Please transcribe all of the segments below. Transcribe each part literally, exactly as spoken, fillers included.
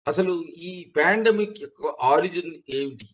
అసలు ఈ పాండమిక్ యొక్క ఆరిజిన్ ఏమిటి?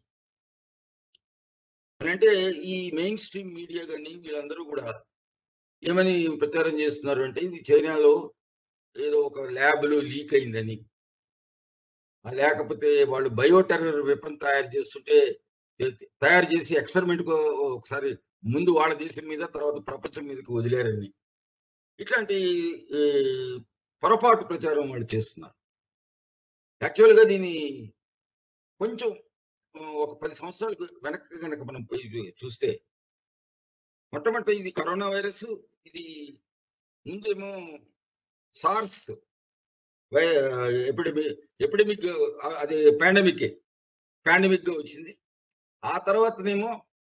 అనంటే ఈ మెయిన్ స్ట్రీమ్ మీడియా గాని వీళ్ళందరూ గూడా ఏమని ప్రచారం జేస్తున్నారు అంటే, ఇది చైనాలో ఏదో ఒక ల్యాబ్‌లో లీక్ అయిందని. ఆహ్, లేకపోతే వాళ్ళు బయో టెర్రర్ వెపన్ తయారు చేస్తుంటే తె తయారు చేసి ఎక్స్‌పెరిమెంట్‌కో ఒకసారి ముందు వాళ్ళ దేశం మీద, తర్వాత ప్రపంచం మీదకి వదిలారని. ఇట్లాంటి ఈ పొరపాటు ప్రచారం వాళ్ళు చేస్తున్నారు. యాక్చువల్‌గా దీన్ని కొంచెం ఆహ్, ఒక పది సంవత్సరాలకు వెనక్కి గనక మనం పోయి చూస్తే, మొట్టమొదట ఇది కరోనా వైరసు. ఇది ముందేమో సార్స్ వై ఎపిడమి ఎపిడమిక్ ఆహ్, అది పాండమికే. పాండమిక్‌గా వచ్చింది. ఆ తర్వాతనేమో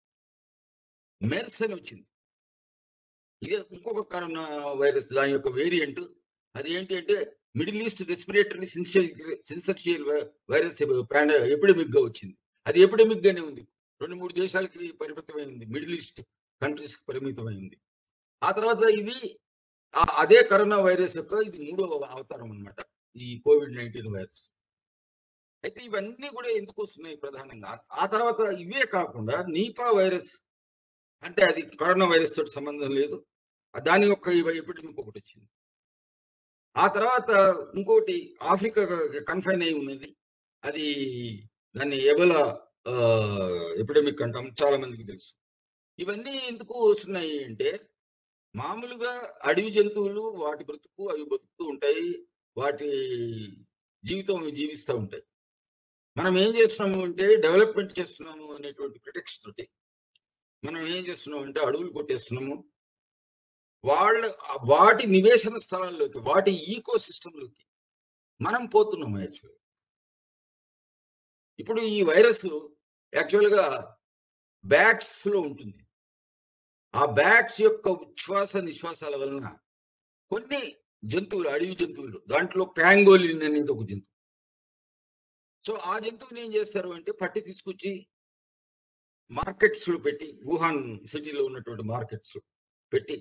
మెర్స్ అని వచ్చింది. ఇదే ఇంకొక కరోనా వైరస్ దాని యొక్క వేరియంట్. అది ఏంటి అంటే మిడిల్ ఈస్ట్ రెస్పిరేటరీ సిన్షియల్ సిన్సెక్షియల్ వై వైరస్ పాండ ఎపిడమిక్‌గా వచ్చింది. అది ఎపిడమిక్ గానే ఉంది. రెండు, మూడు దేశాలకి పరిమితమై ఉంది. మిడిల్ ఈస్ట్ కంట్రీస్‌కి పరిమితమై ఉంది. ఆ తర్వాత ఇది ఆహ్, అదే కరోనా వైరస్ యొక్క ఇది మూడో అవతారం అన్నమాట. ఈ కోవిడ్ పంతొమ్మిది వైరస్. అయితే ఇవన్నీ కూడా ఎందుకొస్తున్నాయి ప్రధానంగా? ఆ తర్వాత ఇవే కాకుండా నీపా వైరస్ అంటే అది కరోనా వైరస్ తోటి సంబంధం లేదు. ఆహ్, దాని యొక్క ఇవ ఎపిడమిక్ ఒకటొచ్చింది. ఆ తర్వాత ఇంకోటి ఆఫ్రికా కన్‌ఫైన్ అయ్యి ఉన్నది. అది దాన్ని ఎబోలా ఆహ్, ఎపిడమిక్ అంటాం. చాలా మందికి తెలుసు. ఇవన్నీ ఎందుకు వస్తున్నాయి అంటే, మామూలుగా అడవి జంతువులు వాటి బ్రతుకు అవి బతుకుతూ ఉంటాయి. వాటి జీవితం అవి జీవిస్తా ఉంటాయి. మనం ఏం చేస్తున్నాము అంటే డెవలప్‌మెంట్ చేస్తున్నాము అనేటువంటి ప్రిటెక్స్ట్ తోటి మనం ఏం చేస్తున్నాం అంటే అడవులు కొట్టేస్తున్నాము. వాళ్ళ ఆహ్, వాటి నివేశన స్థలాల్లోకి, వాటి ఈకో సిస్టమ్‌లోకి మనం పోతున్నాం యాక్చువల్‌గా. ఇప్పుడు ఈ వైరస్ యాక్చువల్‌గా బ్యాట్స్‌లో ఉంటుంది. ఆ బ్యాట్స్ యొక్క ఉచ్ఛ్వాస, నిశ్వాసాల వలన కొన్ని జంతువులు, అడవి జంతువులు దాంట్లో పాంగోలిన్ అనేది ఒక జంతువు. సో, ఆ జంతువుని ఏం చేస్తారు అంటే పట్టి తీసుకొచ్చి మార్కెట్స్‌లో పెట్టి, వుహాన్ సిటీలో ఉన్నటువంటి మార్కెట్స్‌లో పెట్టి,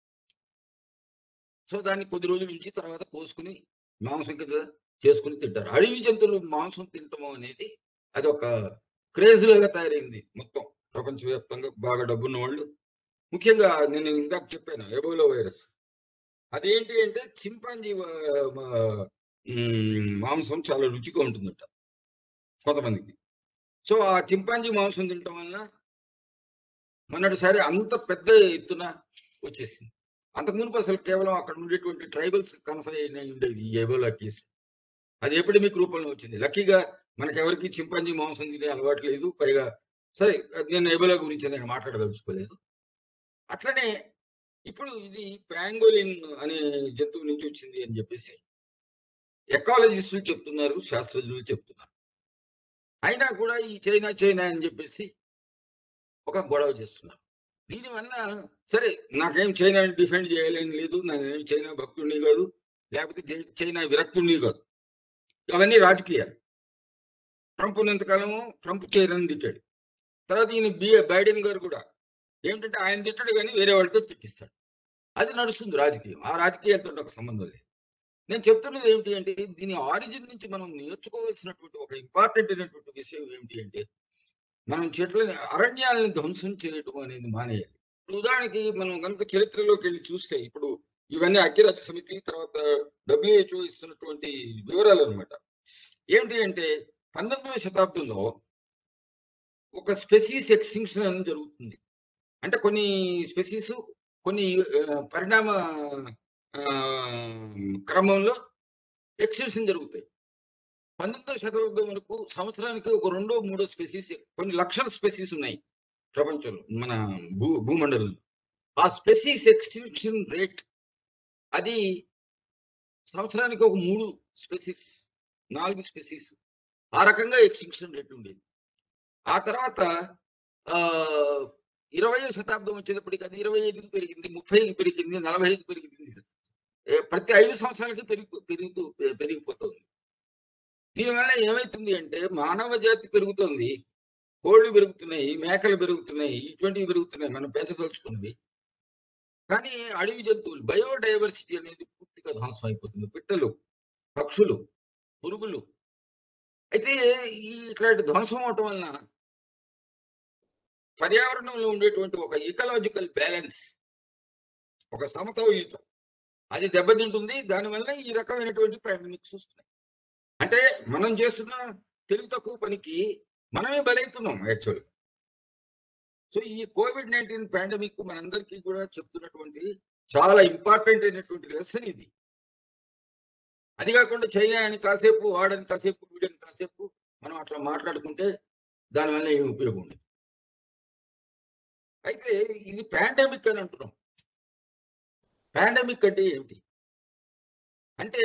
సో, దాన్ని కొద్ది రోజులు ఉంచి తర్వాత కోసుకొని మాంసం కింద చేసుకొని తింటారు. అడవి జంతువులు మాంసం తినటం అనేది అదొక క్రేజ్ లాగా తయారైంది మొత్తం. ప్రపంచవ్యాప్తంగా బాగా డబ్బున్నవాళ్ళు ముఖ్యంగా నేను ఇందాక చెప్పాను ఎబోలా వైరస్. అదేంటి అంటే చింపాంజీ వ మా హ్మ్. మాంసం చాలా రుచిగా ఉంటుందట కొంతమందికి. సో, ఆ చింపాంజీ మాంసం తినటం వలన మొన్నటిసారి అంత పెద్ద ఎత్తున వచ్చేసింది. అంతకుమునుపు అసలు కేవలం అక్కడ ఉండేటువంటి ట్రైబల్స్ కన్‌ఫైన్ అయ్యి ఉండేది ఈ ఎబోలా కేసు. అది ఎపిడమిక్ రూపంలో వచ్చింది. లక్కీగా మనకెవరికీ చింపాంజీ మాంసం తినే అలవాటు లేదు. పైగా సరే నేను ఎబోలా గురించి నేను మాట్లాడదలుచుకోలేదు. అట్లనే ఇప్పుడు ఇది పాంగోలిన్ అనే జంతువు నుంచి వచ్చింది అని జెప్పేసి ఎకాలజిస్టులు చెప్తున్నారు. శాస్త్రజ్ఞులు చెప్తున్నారు. అయినా కూడా ఈ చైనా, చైనా అని జెప్పేసి ఒక గొడవ చేస్తున్నారు. దీనివల్ల సరే నాకేం చైనాని డిఫెండ్ చేయాలని లేదు. నేనేమి చైనా భక్తుడిని గాదు. లేకపోతే జై చైనా విరక్తుడిని గాదు. అవన్నీ రాజకీయాలు. ట్రంప్ ఉన్నంత కాలము ట్రంప్ చైనాని తిట్టాడు. తర్వాత ఈయన బి బైడెన్ గారు కూడా ఏంటంటే ఆయన తిట్టడు గానీ వేరే వాళ్ళతో తిట్టిస్తాడు. అది నడుస్తుంది రాజకీయం. ఆ రాజకీయాలతోటి నాకు సంబంధం లేదు. నేను చెప్తున్నది ఏమిటి అంటే దీని ఆరిజిన్ నుంచి మనం నేర్చుకోవాల్సినటువంటి ఒక ఇంపార్టెంట్ అయినటువంటి విషయం ఏమిటి అంటే మనం చెట్లని అరణ్యాలను ధ్వంసం చేయటం అనేది మానేయాలి. ఇప్పుడు ఉదాహరణకి మనం గనుక చరిత్రలోకెళ్ళి చూస్తే ఇప్పుడు ఇవన్నీ ఐక్యరాజ్య సమితి తర్వాత డబ్ల్యూహెచ్ఓ ఇస్తున్నటువంటి వివరాలనమాట. ఏమిటి అంటే పంతొమ్మిదవ శతాబ్దంలో ఒక స్పెసీస్ ఎక్స్‌టింక్షన్ అనేది జరుగుతుంది. అంటే కొన్ని స్పెసీసు కొన్ని ఆహ్, పరిణామ ఆహ్, క్రమంలో ఎక్స్‌టింక్షన్ జరుగుతాయి. పంతొమ్మిదవ శతాబ్దం వరకు సంవత్సరానికి ఒక రెండో, మూడో స్పెసీస్ కొన్ని లక్షల స్పెసీస్ ఉన్నాయి ప్రపంచంలో. మన భూ భూమండలంలో. ఆ స్పెసీస్ ఎక్స్‌టింక్షన్ రేట్ అది సంవత్సరానికి ఒక మూడు స్పెసీస్, నాలుగు స్పెసీస్ ఆ రకంగా ఎక్స్‌టింక్షన్ రేట్ ఉండేది. ఆ తర్వాత ఆహ్, ఇరవైవ శతాబ్దం వచ్చేటప్పటికి అది ఇరవై ఐదుకి పెరిగింది, ముప్పైకి పెరిగింది, నలభైకి పెరిగింది. ఏ ప్రతి ఐదు సంవత్సరాలకి పెరిగి పెరుగుతూ పె పెరిగిపోతుంది. దీనివల్ల ఏమైతుంది అంటే మానవ జాతి పెరుగుతోంది. కోళ్ళు పెరుగుతున్నాయి, మేకలు పెరుగుతున్నాయి, ఇటువంటివి పెరుగుతున్నాయి మనం పెంచదలుచుకున్నవి. కానీ అడవి జంతువులు బయోడైవర్సిటీ అనేది పూర్తిగా ధ్వంసం అయిపోతుంది. పిట్టలు, పక్షులు, పురుగులు అయితే ఈ ఇట్లాంటి ధ్వంసం అవటం వలన పర్యావరణంలో ఉండేటువంటి ఒక ఇకలాజికల్ బ్యాలెన్స్, ఒక సమతౌల్యత అది దెబ్బతింటుంది. దానివల్ల ఈ రకమైనటువంటి పాండమిక్స్ వస్తున్నాయి. అంటే మనం చేస్తున్న తెలివి తక్కువ పనికి మనమే బలైతున్నాం యాక్చువల్‌గా. సో, ఈ కోవిడ్ నైన్టీన్ పాండమిక్ మనందరికీ కూడా చెప్తున్నటువంటి చాలా ఇంపార్టెంట్ అయినటువంటి లెసన్ ఇది. అది కాకుండా చైనా అని కాసేపు, వాడని కాసేపు, వీడని కాసేపు మనం అట్లా మాట్లాడుకుంటే దానివల్ల ఏమి ఉపయోగం ఉండదు. అయితే ఇది పాండమిక్ అని అంటున్నాం. పాండమిక్ అంటే ఏమిటి? అంటే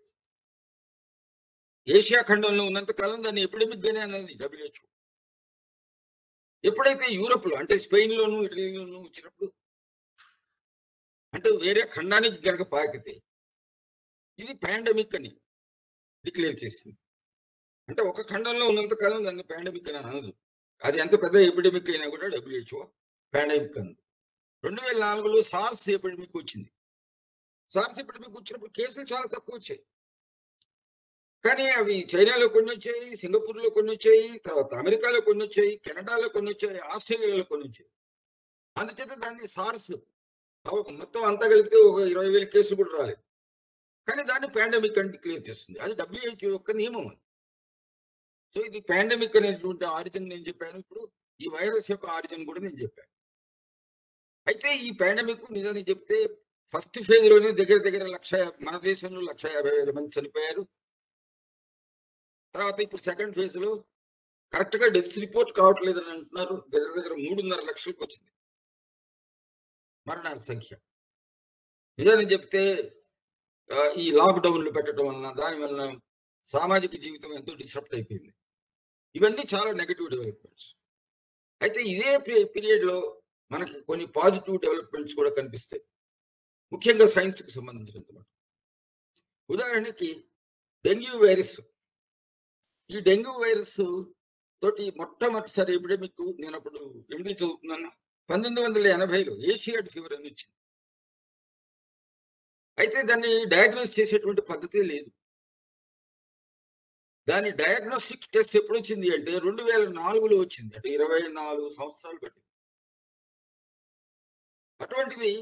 ఏషియా ఖండంలో ఉన్నంత కాలం దాన్ని ఎపిడమిక్ గానే అన్నది డబ్ల్యూహెచ్ఓ. ఎప్పుడైతే యూరోప్‌లో అంటే స్పెయిన్‌లోను, ఇటలీలోను వచ్చినప్పుడు అంటే వేరే ఖండానికి గనక పాకితే ఇది పాండమిక్ అని డిక్లేర్ చేసింది. అంటే ఒక ఖండంలో ఉన్నంత కాలం దాన్ని పాండమిక్ అని అనదు. అది ఎంత పెద్ద ఎపిడమిక్ అయినా కూడా డబ్ల్యూహెచ్ఓ పాండమిక్ అనదు. రెండు వేల నాలుగులో సార్స్ ఎపిడమిక్ వచ్చింది. సార్స్ ఎపిడమిక్ వచ్చినప్పుడు కేసులు చాలా తక్కువ వచ్చాయి. కానీ అవి చైనాలో కొన్నొచ్చాయి, సింగపూర్‌లో కొన్నొచ్చాయి, తర్వాత అమెరికాలో కొన్నొచ్చాయి, కెనడాలో కొన్నొచ్చాయి, ఆస్ట్రేలియాలో కొన్నొచ్చాయి. అందుచేత దాన్ని సార్స్ మొత్తం అంతా కలిపితే ఒక ఇరవై వేల కేసులు కూడా రాలేదు. కానీ దాన్ని పాండమిక్ అని డిక్లేర్ చేస్తుంది. అది డబ్ల్యూహెచ్ఓ యొక్క నియమం అది. సో, ఇది పాండమిక్ అనేటువంటి ఆరిజిన్ నేను చెప్పాను. ఇప్పుడు ఈ వైరస్ యొక్క ఆరిజిన్ కూడా నేను చెప్పాను. అయితే ఈ పాండమిక్ నిజానికి చెప్తే ఫస్ట్ ఫేజ్‌లోనే దగ్గర దగ్గర లక్ష మన దేశంలో ఒక లక్ష యాభై వేల మంది చనిపోయారు. తర్వాత ఇప్పుడు సెకండ్ ఫేజ్‌లో కరెక్ట్‌గా డెత్స్ రిపోర్ట్ కావట్లేదని అంటున్నారు. దగ్గర దగ్గర మూడున్నర లక్షలకు వచ్చింది మరణాల సంఖ్య. నిజానికి చెప్తే ఆహ్, ఈ లాక్‌డౌన్‌లు పెట్టడం వలన, దాని వలన సామాజిక జీవితం ఎంతో డిస్రప్ట్ అయిపోయింది. ఇవన్నీ చాలా నెగెటివ్ డెవలప్‌మెంట్స్. అయితే ఇదే పీ పీరియడ్‌లో మనకి కొన్ని పాజిటివ్ డెవలప్‌మెంట్స్ కూడా కనిపిస్తాయి. ముఖ్యంగా సైన్స్‌కి సంబంధించినంత మటుకు. ఉదాహరణకి డెంగ్యూ వైరస్. ఈ డెంగ్యూ వైరస్ తోటి మొట్టమొదటిసారి ఎపిడమిక్ నేనప్పుడు ఎండీ చదువుతున్నాను. పంతొమ్మిది వందల ఎనభైలో ఏషియాడ్ ఫీవర్ అని వచ్చింది. అయితే దాన్ని డయాగ్నోస్ చేసేటువంటి పద్ధతే లేదు. దాని డయాగ్నోస్టిక్ టెస్ట్ ఎప్పుడొచ్చింది అంటే రెండు వేల నాలుగులో వచ్చింది. అంటే ఇరవై నాలుగు సంవత్సరాలు పట్టింది. అటువంటిది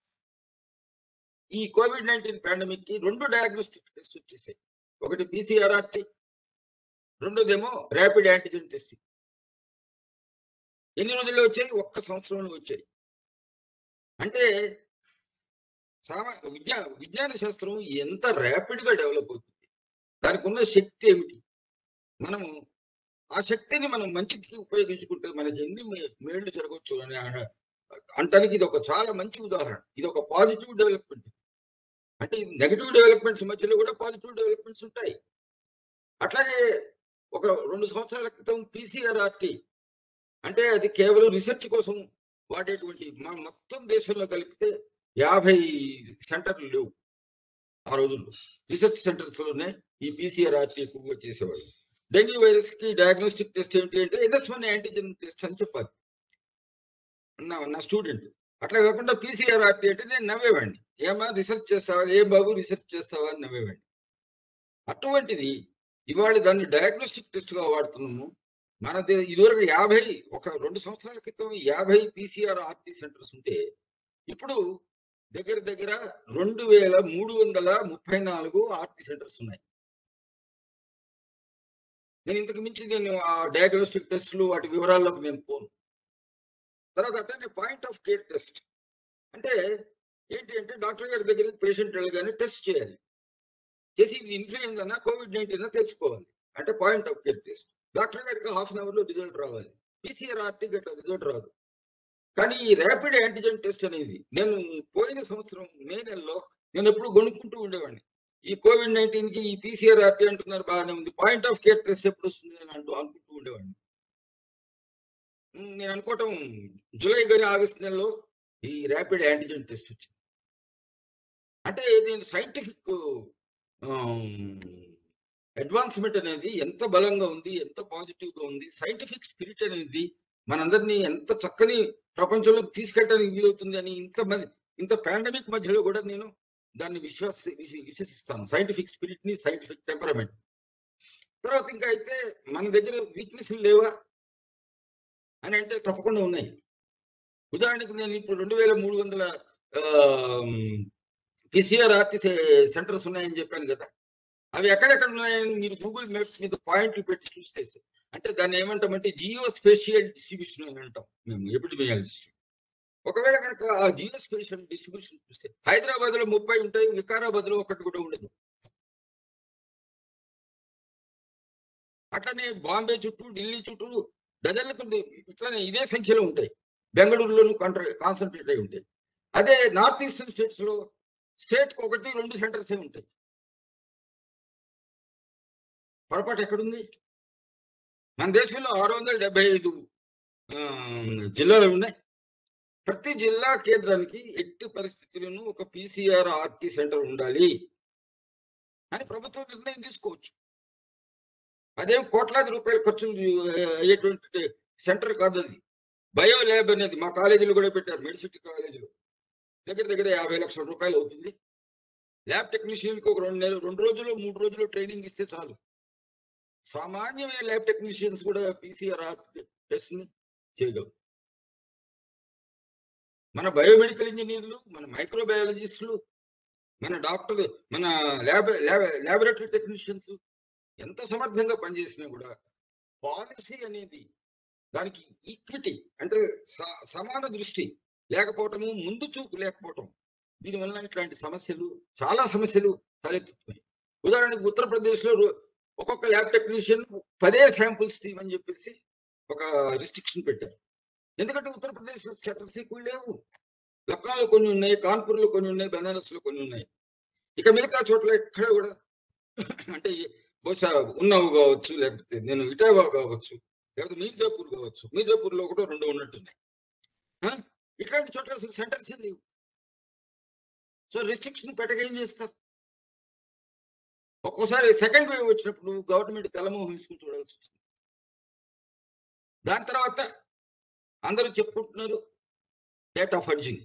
ఈ కోవిడ్ నైన్టీన్ పాండమిక్‌కి రెండు డయాగ్నోస్టిక్ టెస్ట్ వచ్చేసాయి. ఒకటి పీసీఆర్ఆర్‌టీ, రెండోదేమో ర్యాపిడ్ యాంటిజెన్ టెస్టింగ్. ఎన్ని రోజుల్లో వచ్చాయి? ఒక్క సంవత్సరంలో వచ్చాయి. అంటే సామా విజ్ఞా విజ్ఞాన శాస్త్రం ఎంత ర్యాపిడ్‌గా డెవలప్ అవుతుంది. దానికున్న శక్తి ఏమిటి? మనము ఆ శక్తిని మనం మంచికి ఉపయోగించుకుంటే మనకి ఎన్ని మే మేళ్ళు జరగొచ్చు అని అన అనటానికి ఇదొక చాలా మంచి ఉదాహరణ. ఇదొక పాజిటివ్ డెవలప్‌మెంట్. అంటే నెగెటివ్ డెవలప్‌మెంట్స్ మధ్యలో కూడా పాజిటివ్ డెవలప్‌మెంట్స్ ఉంటాయి. అట్లాగే ఒక రెండు సంవత్సరాల క్రితం పీసీఆర్ఆర్‌టీ అంటే అది కేవలం రిసెర్చ్ కోసం వాడేటువంటి మన మొత్తం దేశంలో కలిపితే యాభై సెంటర్‌లు లేవు ఆ రోజుల్లో. రిసెర్చ్ సెంటర్స్‌లోనే ఈ పీసీఆర్ఆర్‌టీ ఎక్కువగా చేసేవాళ్ళు. డెంగ్యూ వైరస్‌కి డయాగ్నోస్టిక్ టెస్ట్ ఏంటి అంటే ఎన్ఎస్ వన్ యాంటిజెన్ టెస్ట్ అని చెప్పాలి. నా నా స్టూడెంట్. అట్లా కాకుండా పీసీఆర్ఆర్‌టీ అంటే నేను నవ్వేవాడిని. ఏమ్మా రిసెర్చ్ చేస్తావా? ఏ బాబు రిసెర్చ్ చేస్తావా? అని నవ్వేవాడిని. అటువంటిది ఇవాళ దాన్ని డయాగ్నోస్టిక్ టెస్ట్‌గా వాడుతున్నాము. మన దే ఇదివరకు యాభై ఒక రెండు సంవత్సరాల క్రితం యాభై పీసీఆర్ఆర్‌టీ సెంటర్స్ ఉంటే, ఇప్పుడు దగ్గర దగ్గర రెండు వేల మూడు వందల ముప్పై నాలుగు ఆర్‌టీ సెంటర్స్ ఉన్నాయి. నేను ఇంతకు మించి నేను ఆ డయాగ్నోస్టిక్ టెస్ట్‌లు వాటి వివరాల్లోకి నేను పోను. తర్వాత అట్లనే పాయింట్ ఆఫ్ కేర్ టెస్ట్. అంటే ఏంటి అంటే డాక్టర్ గారి దగ్గరికి పేషెంట్ వెళ్ళగానే టెస్ట్ చేయాలి. చేసి ఇది ఇన్‌ఫ్లుయెన్జానా, కోవిడ్ నైన్టీనా తెలుసుకోవాలి. అంటే point of care test. Doctor గారికి హాఫ్ అన్ అవర్‌లో రిజల్ట్ రావాలి. పీసీఆర్ఆర్‌టీకి అట్లా రిజల్ట్ రాదు. కానీ ఈ ర్యాపిడ్ యాంటిజెన్ టెస్ట్ అనేది నేను పోయిన సంవత్సరం మే నెలలో నేనెప్పుడు గొనుక్కుంటూ ఉండేవాడిని. ఈ కోవిడ్ నైన్టీన్‌కి ఈ పీసీఆర్ఆర్‌టీ అంటున్నారు బాగానే ఉంది. పాయింట్ ఆఫ్ కేర్ టెస్ట్ ఎప్పుడొస్తుంది అని అంటూ అనుకుంటూ ఉండేవాడిని. హ్మ్. నేను అనుకోవటం జులై గాని, ఆగస్ట్ నెలలో ఈ ర్యాపిడ్ యాంటిజెన్ టెస్ట్ వచ్చింది. అంటే నేను సైంటిఫిక్ ఆహ్, అడ్వాన్స్‌మెంట్ అనేది ఎంత బలంగా ఉంది, ఎంత పాజిటివ్‌గా ఉంది. సైంటిఫిక్ స్పిరిట్ అనేది మనందరిని ఎంత చక్కని ప్రపంచంలోకి తీసుకెళ్ళడానికి వీలవుతుంది అని ఇంత మంది ఇంత పాండమిక్ మధ్యలో కూడా నేను దాన్ని విశ్వాసి విశ్వ విశ్వసిస్తాను. సైంటిఫిక్ స్పిరిట్‌ని, సైంటిఫిక్ టెంపరమెంట్. తర్వాత ఇంకా అయితే మన దగ్గర వీక్నెస్లు లేవా అని అంటే తప్పకుండా ఉన్నాయి. ఉదాహరణకు నేను ఇప్పుడు రెండు వేల మూడు వందల పీసీఆర్ ఆర్టీ సెంటర్స్ ఉన్నాయని చెప్పాను కదా. అవి ఎక్కడెక్కడ ఉన్నాయని మీరు గూగుల్ మ్యాప్స్ మీద పాయింట్లు పెట్టి చూస్తే, అంటే దాన్ని ఏమంటామంటే జియో స్పేషియల్ డిస్ట్రిబ్యూషన్ అని అంటాం మేము ఎపిడమియాలజిస్ట్. ఒకవేళ కనుక ఆ జియో స్పేషియల్ డిస్ట్రిబ్యూషన్ చూస్తే హైదరాబాద్ లో ముప్పై ఉంటాయి, వికారాబాద్ లో ఒకటి కూడా ఉండదు. అట్లనే బాంబే చుట్టూ, ఢిల్లీ చుట్టూ డజన్లకు ఇట్లానే ఇదే సంఖ్యలో ఉంటాయి. బెంగళూరులోను కాన్సన్ట్రేట్ అయి ఉంటాయి. అదే నార్త్ ఈస్టర్న్ స్టేట్స్ లో స్టేట్ కి ఒకటి రెండు సెంటర్సే ఉంటాయి. పొరపాటు ఎక్కడుంది? మన దేశంలో ఆరు వందల డెబ్బై ఐదు జిల్లాలు ఉన్నాయి. ప్రతి జిల్లా కేంద్రానికి ఎట్టి పరిస్థితులను ఒక పీసీఆర్ ఆర్టీ సెంటర్ ఉండాలి అని ప్రభుత్వం నిర్ణయం తీసుకోవచ్చు. అదేం కోట్లాది రూపాయలు ఖర్చు అయ్యేటువంటి సెంటర్ కాదు అది. బయో ల్యాబ్ అనేది మా కాలేజీలో కూడా పెట్టారు. మెడిసిటీ కాలేజీలో దగ్గర దగ్గర యాభై లక్షల రూపాయలు అవుతుంది. ల్యాబ్ టెక్నీషియన్కి ఒక రెండు నెలలు రెండు రోజులు మూడు రోజులు ట్రైనింగ్ ఇస్తే చాలు. సామాన్యమైన ల్యాబ్ టెక్నీషియన్స్ కూడా పీసీఆర్ టెస్ట్ ని చేయగలరు. మన బయోమెడికల్ ఇంజనీర్లు, మన మైక్రోబయాలజిస్టులు, మన డాక్టర్లు, మన ల్యాబ్ ల్యాబొరేటరీ టెక్నీషియన్స్ ఎంత సమర్థంగా పనిచేసినా కూడా పాలసీ అనేది దానికి ఈక్విటీ అంటే సమాన దృష్టి లేకపోవటము, ముందు చూపు లేకపోవటం, దీనివల్ల ఇట్లాంటి సమస్యలు చాలా సమస్యలు తలెత్తుతున్నాయి. ఉదాహరణకు ఉత్తరప్రదేశ్ లో ఒక్కొక్క ల్యాబ్ టెక్నీషియన్ పదే శాంపుల్స్ తీయమని చెప్పేసి ఒక రిస్ట్రిక్షన్ పెట్టారు. ఎందుకంటే ఉత్తరప్రదేశ్ లో సెంటర్స్ ఎక్కువ లేవు. లక్నోలో కొన్ని ఉన్నాయి, కాన్పూర్ లో కొన్ని ఉన్నాయి, బెనారస్ లో కొన్ని ఉన్నాయి. ఇక మిగతా చోట్ల ఎక్కడ కూడా అంటే బహుశా ఉన్నావు కావచ్చు, లేకపోతే నేను ఇటావా కావచ్చు, లేకపోతే మీర్జాపూర్ కావచ్చు. మీర్జాపూర్ లో కూడా రెండు ఉన్నట్టున్నాయి. ఇట్లాంటి చోట్ల అసలు సెంటర్స్ లేవు. సో రిస్ట్రిక్షన్ పెట్టక ఏం చేస్తారు? ఒక్కోసారి సెకండ్ వేవ్ వచ్చినప్పుడు గవర్నమెంట్ తెల్లమోహం వేసుకుని చూడాల్సి వస్తుంది. దాని తర్వాత అందరూ చెప్పుకుంటున్నారు డేటా ఫడ్జింగ్.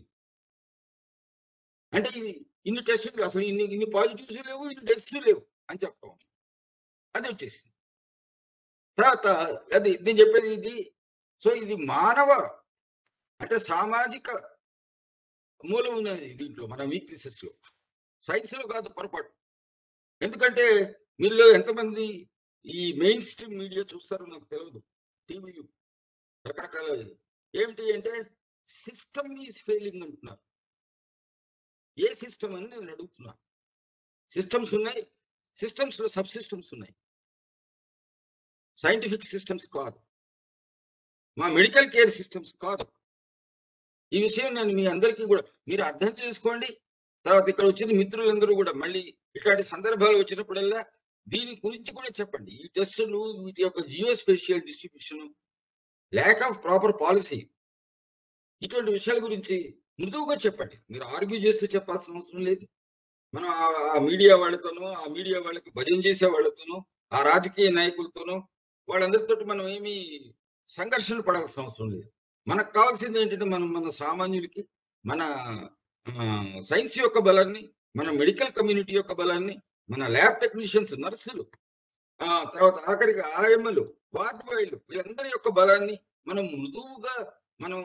అంటే ఇది ఇన్ని టెస్టులు అసలు ఇన్ని ఇన్ని పాజిటివ్స్ లేవు, ఇన్ని డెత్స్ లేవు అని చెప్పడం అది వచ్చేసింది. తర్వాత అది నేను చెప్పేది ఇది. సో ఇది మానవ అంటే సామాజిక మూలం ఉన్నది దీంట్లో, మన వీక్నెసెస్ లో. సైన్స్ లో కాదు పొరపాటు. ఎందుకంటే మీలో ఎంతమంది ఈ మెయిన్ స్ట్రీమ్ మీడియా చూస్తారో నాకు తెలియదు. టీవీలు రకరకాల ఏమిటి అంటే సిస్టమ్ ఈజ్ ఫెయిలింగ్ అంటున్నారు. ఏ సిస్టమ్ అని నేను అడుగుతున్నా. సిస్టమ్స్ ఉన్నాయి, సిస్టమ్స్ లో సబ్ సిస్టమ్స్ ఉన్నాయి, సైంటిఫిక్ సిస్టమ్స్ కాదు, మా మెడికల్ కేర్ సిస్టమ్స్ కాదు. ఈ విషయం నేను మీ అందరికీ కూడా మీరు అర్థం చేసుకోండి. తర్వాత ఇక్కడ వచ్చిన మిత్రులందరూ కూడా మళ్ళీ ఇట్లాంటి సందర్భాలు వచ్చినప్పుడల్లా దీని గురించి కూడా చెప్పండి. ఈ టెస్టులు, వీటి యొక్క geospatial distribution, lack of proper policy, ఇటువంటి విషయాల గురించి మృదువుగా చెప్పండి. మీరు ఆర్గ్యూ చేస్తూ చెప్పాల్సిన అవసరం లేదు. మనం ఆ మీడియా వాళ్ళతోనో, ఆ మీడియా వాళ్ళకి భజన చేసే వాళ్ళతోనో, ఆ రాజకీయ నాయకులతోనో వాళ్ళందరితో మనం ఏమీ సంఘర్షణ పడాల్సిన అవసరం లేదు. మనకు కావాల్సింది ఏంటంటే మనం మన సామాన్యులకి మన సైన్స్ యొక్క బలాన్ని, మన మెడికల్ కమ్యూనిటీ యొక్క బలాన్ని, మన ల్యాబ్ టెక్నీషియన్స్, నర్సులు, ఆ తర్వాత ఆఖరికి ఆఎంఎలు, వార్డ్ బాయ్లు, వీళ్ళందరి యొక్క బలాన్ని మనం మృదువుగా మనం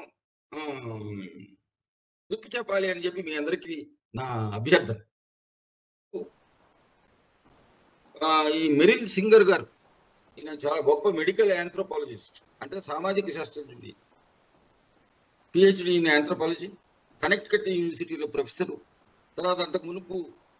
విప్పి చెప్పాలి అని చెప్పి మీ అందరికీ నా అభ్యర్థన. ఈ మెరిల్ సింగర్ గారు ఈయన చాలా గొప్ప మెడికల్ ఆంథ్రోపాలజిస్ట్, అంటే సామాజిక శాస్త్రజ్ఞుడి, పిహెచ్డి ఇన్ ఆంథ్రోపాలజీ, కనెక్టికట్ యూనివర్సిటీలో ప్రొఫెసరు. తర్వాత అంతకు మునుపు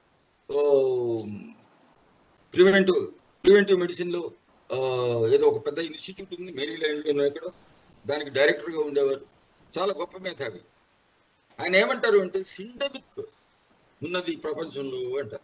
ప్రివెంటివ్ ప్రివెంటివ్ మెడిసిన్లో ఏదో ఒక పెద్ద ఇన్స్టిట్యూట్ ఉంది మేరీల్యాండ్లో, ఇక్కడ దానికి డైరెక్టర్గా ఉండేవారు. చాలా గొప్ప మేధావి. ఆయన ఏమంటారు అంటే సిండమిక్ ఉన్నది ప్రపంచంలో అంటారు.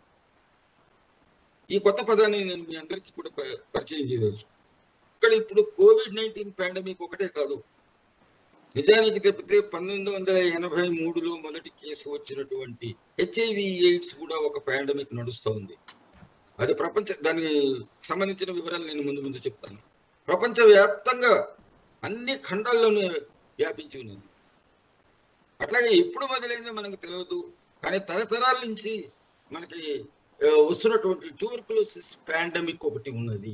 ఈ కొత్త పదాన్ని నేను మీ అందరికీ కూడా పరిచయం చేయవచ్చు. ఇక్కడ ఇప్పుడు కోవిడ్ నైన్టీన్ పాండమిక్ ఒకటే కాదు. నిజానికి తప్పితే పంతొమ్మిది వందల ఎనభై మూడులో మొదటి కేసు వచ్చినటువంటి హెచ్ఐవి ఎయిడ్స్ కూడా ఒక పాండమిక్ నడుస్తూ ఉంది. అది ప్రపంచ దానికి సంబంధించిన వివరాలు నేను ముందు ముందు చెప్తాను. ప్రపంచ వ్యాప్తంగా అన్ని ఖండాల్లోనూ వ్యాపించి ఉన్నది. అట్లాగే ఎప్పుడు మొదలైందో మనకు తెలియదు, కానీ తరతరాల నుంచి మనకి వస్తున్నటువంటి ట్యూబర్కులోసిస్ పాండమిక్ ఒకటి ఉన్నది.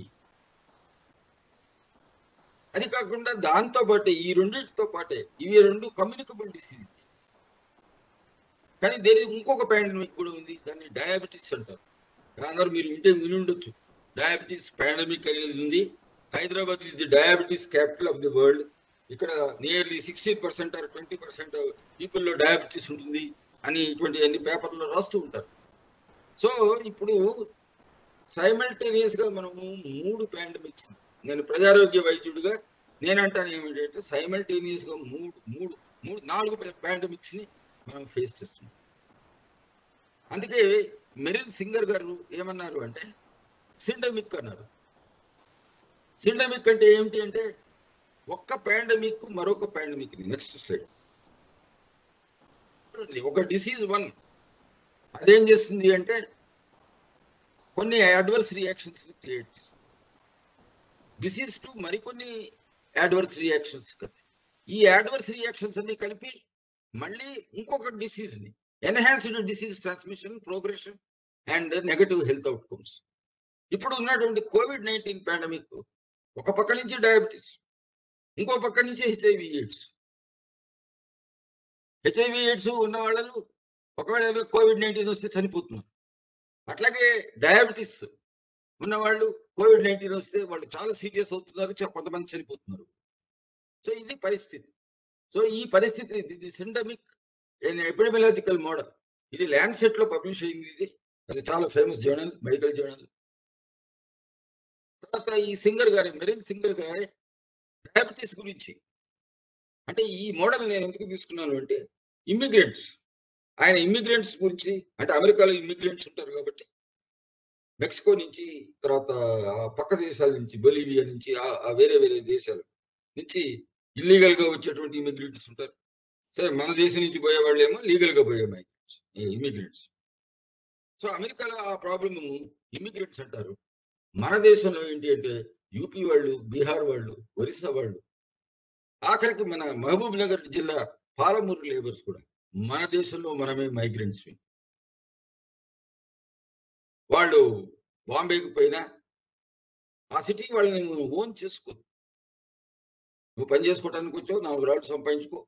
అది కాకుండా దాంతో పాటే ఈ రెండింటితో పాటే ఇవి రెండు కమ్యూనికబుల్ డిసీజ్. కానీ దేని ఇంకొక పాండమిక్ కూడా ఉంది, దాన్ని డయాబెటీస్ అంటారు. అందరూ మీరు వింటే విని ఉండొచ్చు, డయాబెటీస్ పాండమిక్ అనేది ఉంది. Hyderabad is the diabetes capital of the world. ఇక్కడ nearly sixty percent or twenty percent పీపుల్లో డయాబెటీస్ ఉంటుంది అని ఇటువంటి అన్ని పేపర్లో రాస్తూ ఉంటారు. సో ఇప్పుడు సైమల్టేనియస్ గా మనము మూడు పాండమిక్స్, నేను ప్రజారోగ్య వైద్యుడిగా నేనంటాను ఏమిటంటే సైమల్టేనియస్ గా మూడు మూడు మూడు నాలుగు పాండమిక్స్ ని మనం ఫేస్ చేస్తున్నాం. అందుకే మెరిల్ సింగర్ గారు ఏమన్నారు అంటే సిండమిక్ అన్నారు. సిండమిక్ అంటే ఏమిటి అంటే ఒక్క పాండమిక్ మరొక పాండమిక్. Next slide. ఒక డిసీజ్ వన్ అదేం చేస్తుంది అంటే కొన్ని అడ్వర్స్ రియాక్షన్స్ క్రియేట్ చేస్తుంది. డిసీజ్ టూ మరికొన్ని అడ్వర్స్ రియాక్షన్స్ కదా. ఈ అడ్వర్స్ రియాక్షన్స్ అన్ని కలిపి మళ్ళీ ఇంకొక డిసీజ్ ని enhanced disease transmission, progression and negative health outcomes. ఇప్పుడు ఉన్నటువంటి కోవిడ్ నైన్టీన్ పాండమిక్ ఒక పక్క నుంచి డయాబెటీస్, ఇంకో పక్క నుంచి హెచ్ఐవి ఎయిడ్స్. హెచ్ఐవి ఎయిడ్స్ ఉన్న వాళ్ళు ఒకవేళ కోవిడ్ నైన్టీన్ వస్తే చనిపోతున్నారు. అట్లాగే డయాబెటీస్ ఉన్నవాళ్ళు కోవిడ్ నైన్టీన్ వస్తే వాళ్ళు చాలా సీరియస్ అవుతున్నారు, కొంతమంది చనిపోతున్నారు. సో ఇది పరిస్థితి. సో ఈ పరిస్థితి ఇది సిండమిక్ ఎపిడమియాలజికల్ మోడల్. ఇది ల్యాండ్సెట్ లో పబ్లిష్ అయింది. ఇది అది చాలా ఫేమస్ జర్నల్, మెడికల్ జర్నల్. తర్వాత ఈ సింగర్ గారి మెరిల్ సింగర్ గారి డయాబెటీస్ గురించి అంటే ఈ మోడల్ నేను ఎందుకు తీసుకున్నాను అంటే ఇమ్మిగ్రెంట్స్, ఆయన ఇమ్మిగ్రెంట్స్ గురించి అంటే అమెరికాలో ఇమ్మిగ్రెంట్స్ ఉంటారు కాబట్టి మెక్సికో నుంచి, తర్వాత పక్క దేశాల నుంచి, బొలీవియా నుంచి, ఆ వేరే వేరే దేశాల నుంచి ఇల్లీగల్ గా వచ్చేటువంటి ఇమిగ్రెంట్స్ ఉంటారు. సరే, మన దేశం నుంచి పోయే వాళ్ళు ఏమో లీగల్ గా పోయే ఇమిగ్రెంట్స్. సో అమెరికాలో ఆ ప్రాబ్లమ్ ఇమిగ్రెంట్స్ అంటారు. మన దేశంలో ఏంటి అంటే యూపీ వాళ్ళు, బీహార్ వాళ్ళు, ఒరిస్సా వాళ్ళు, ఆఖరికి మన మహబూబ్ నగర్ జిల్లా పాలమూరు లేబర్స్ కూడా మన దేశంలో మనమే మైగ్రెంట్స్. వాళ్ళు బాంబేకి పోయినా ఆ సిటీ వాళ్ళని ఓన్ చేసుకో, నువ్వు పని చేసుకోవడానికి వచ్చావు, నాలుగు రాళ్ళు సంపాదించుకో,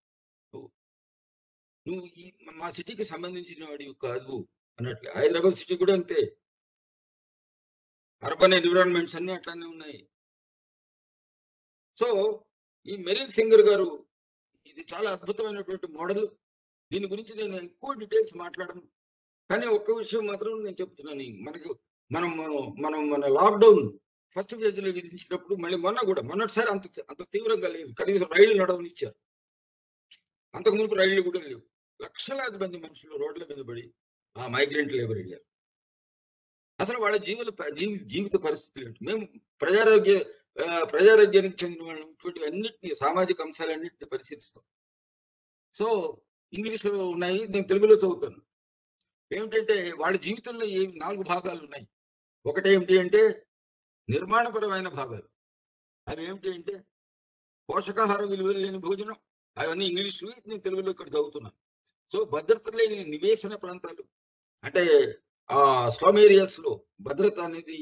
నువ్వు ఈ మా సిటీకి సంబంధించిన వాడివి కాదు అన్నట్లు. హైదరాబాద్ సిటీ కూడా అంతే, అర్బన్ ఎన్విరాన్మెంట్స్ అన్ని అట్లానే ఉన్నాయి. సో ఈ మెరిల్ సింగర్ గారు ఇది చాలా అద్భుతమైనటువంటి మోడల్. దీని గురించి నేను ఎక్కువ డీటెయిల్స్ మాట్లాడను, కానీ ఒక్క విషయం మాత్రం నేను చెప్తున్నాను. మనకు మనం మనం మన లాక్డౌన్ ఫస్ట్ ఫేజ్ లో విధించినప్పుడు మళ్ళీ మొన్న కూడా మొన్నటిసారి అంత అంత తీవ్రంగా లేదు, కనీసం రైళ్లు నడవనిచ్చారు. అంతకు మునుపు రైళ్లు కూడా లేవు. లక్షలాది మంది మనుషులు రోడ్ల మీద పడి ఆ మైగ్రెంట్ లేబర్ అయ్యారు. అసలు వాళ్ళ జీవుల జీవి జీవిత పరిస్థితులు ఏంటి? మేము ప్రజారోగ్య ప్రజారోగ్యానికి చెందిన వాళ్ళు ఇటువంటి అన్నింటినీ, సామాజిక అంశాలన్నింటినీ పరిశీలిస్తాం. సో ఇంగ్లీష్ లో ఉన్నాయి, నేను తెలుగులో చదువుతాను. ఏమిటంటే వాళ్ళ జీవితంలో ఏ నాలుగు భాగాలు ఉన్నాయి. ఒకటి ఏమిటి అంటే నిర్మాణపరమైన భాగాలు. అవి ఏమిటి అంటే పోషకాహార విలువలు లేని భోజనం, అవన్నీ ఇంగ్లీష్, నేను తెలుగులో ఇక్కడ చదువుతున్నాను. సో భద్రత లేని నివేశన ప్రాంతాలు, అంటే ఆ స్లమ్ ఏరియాస్ లో భద్రత అనేది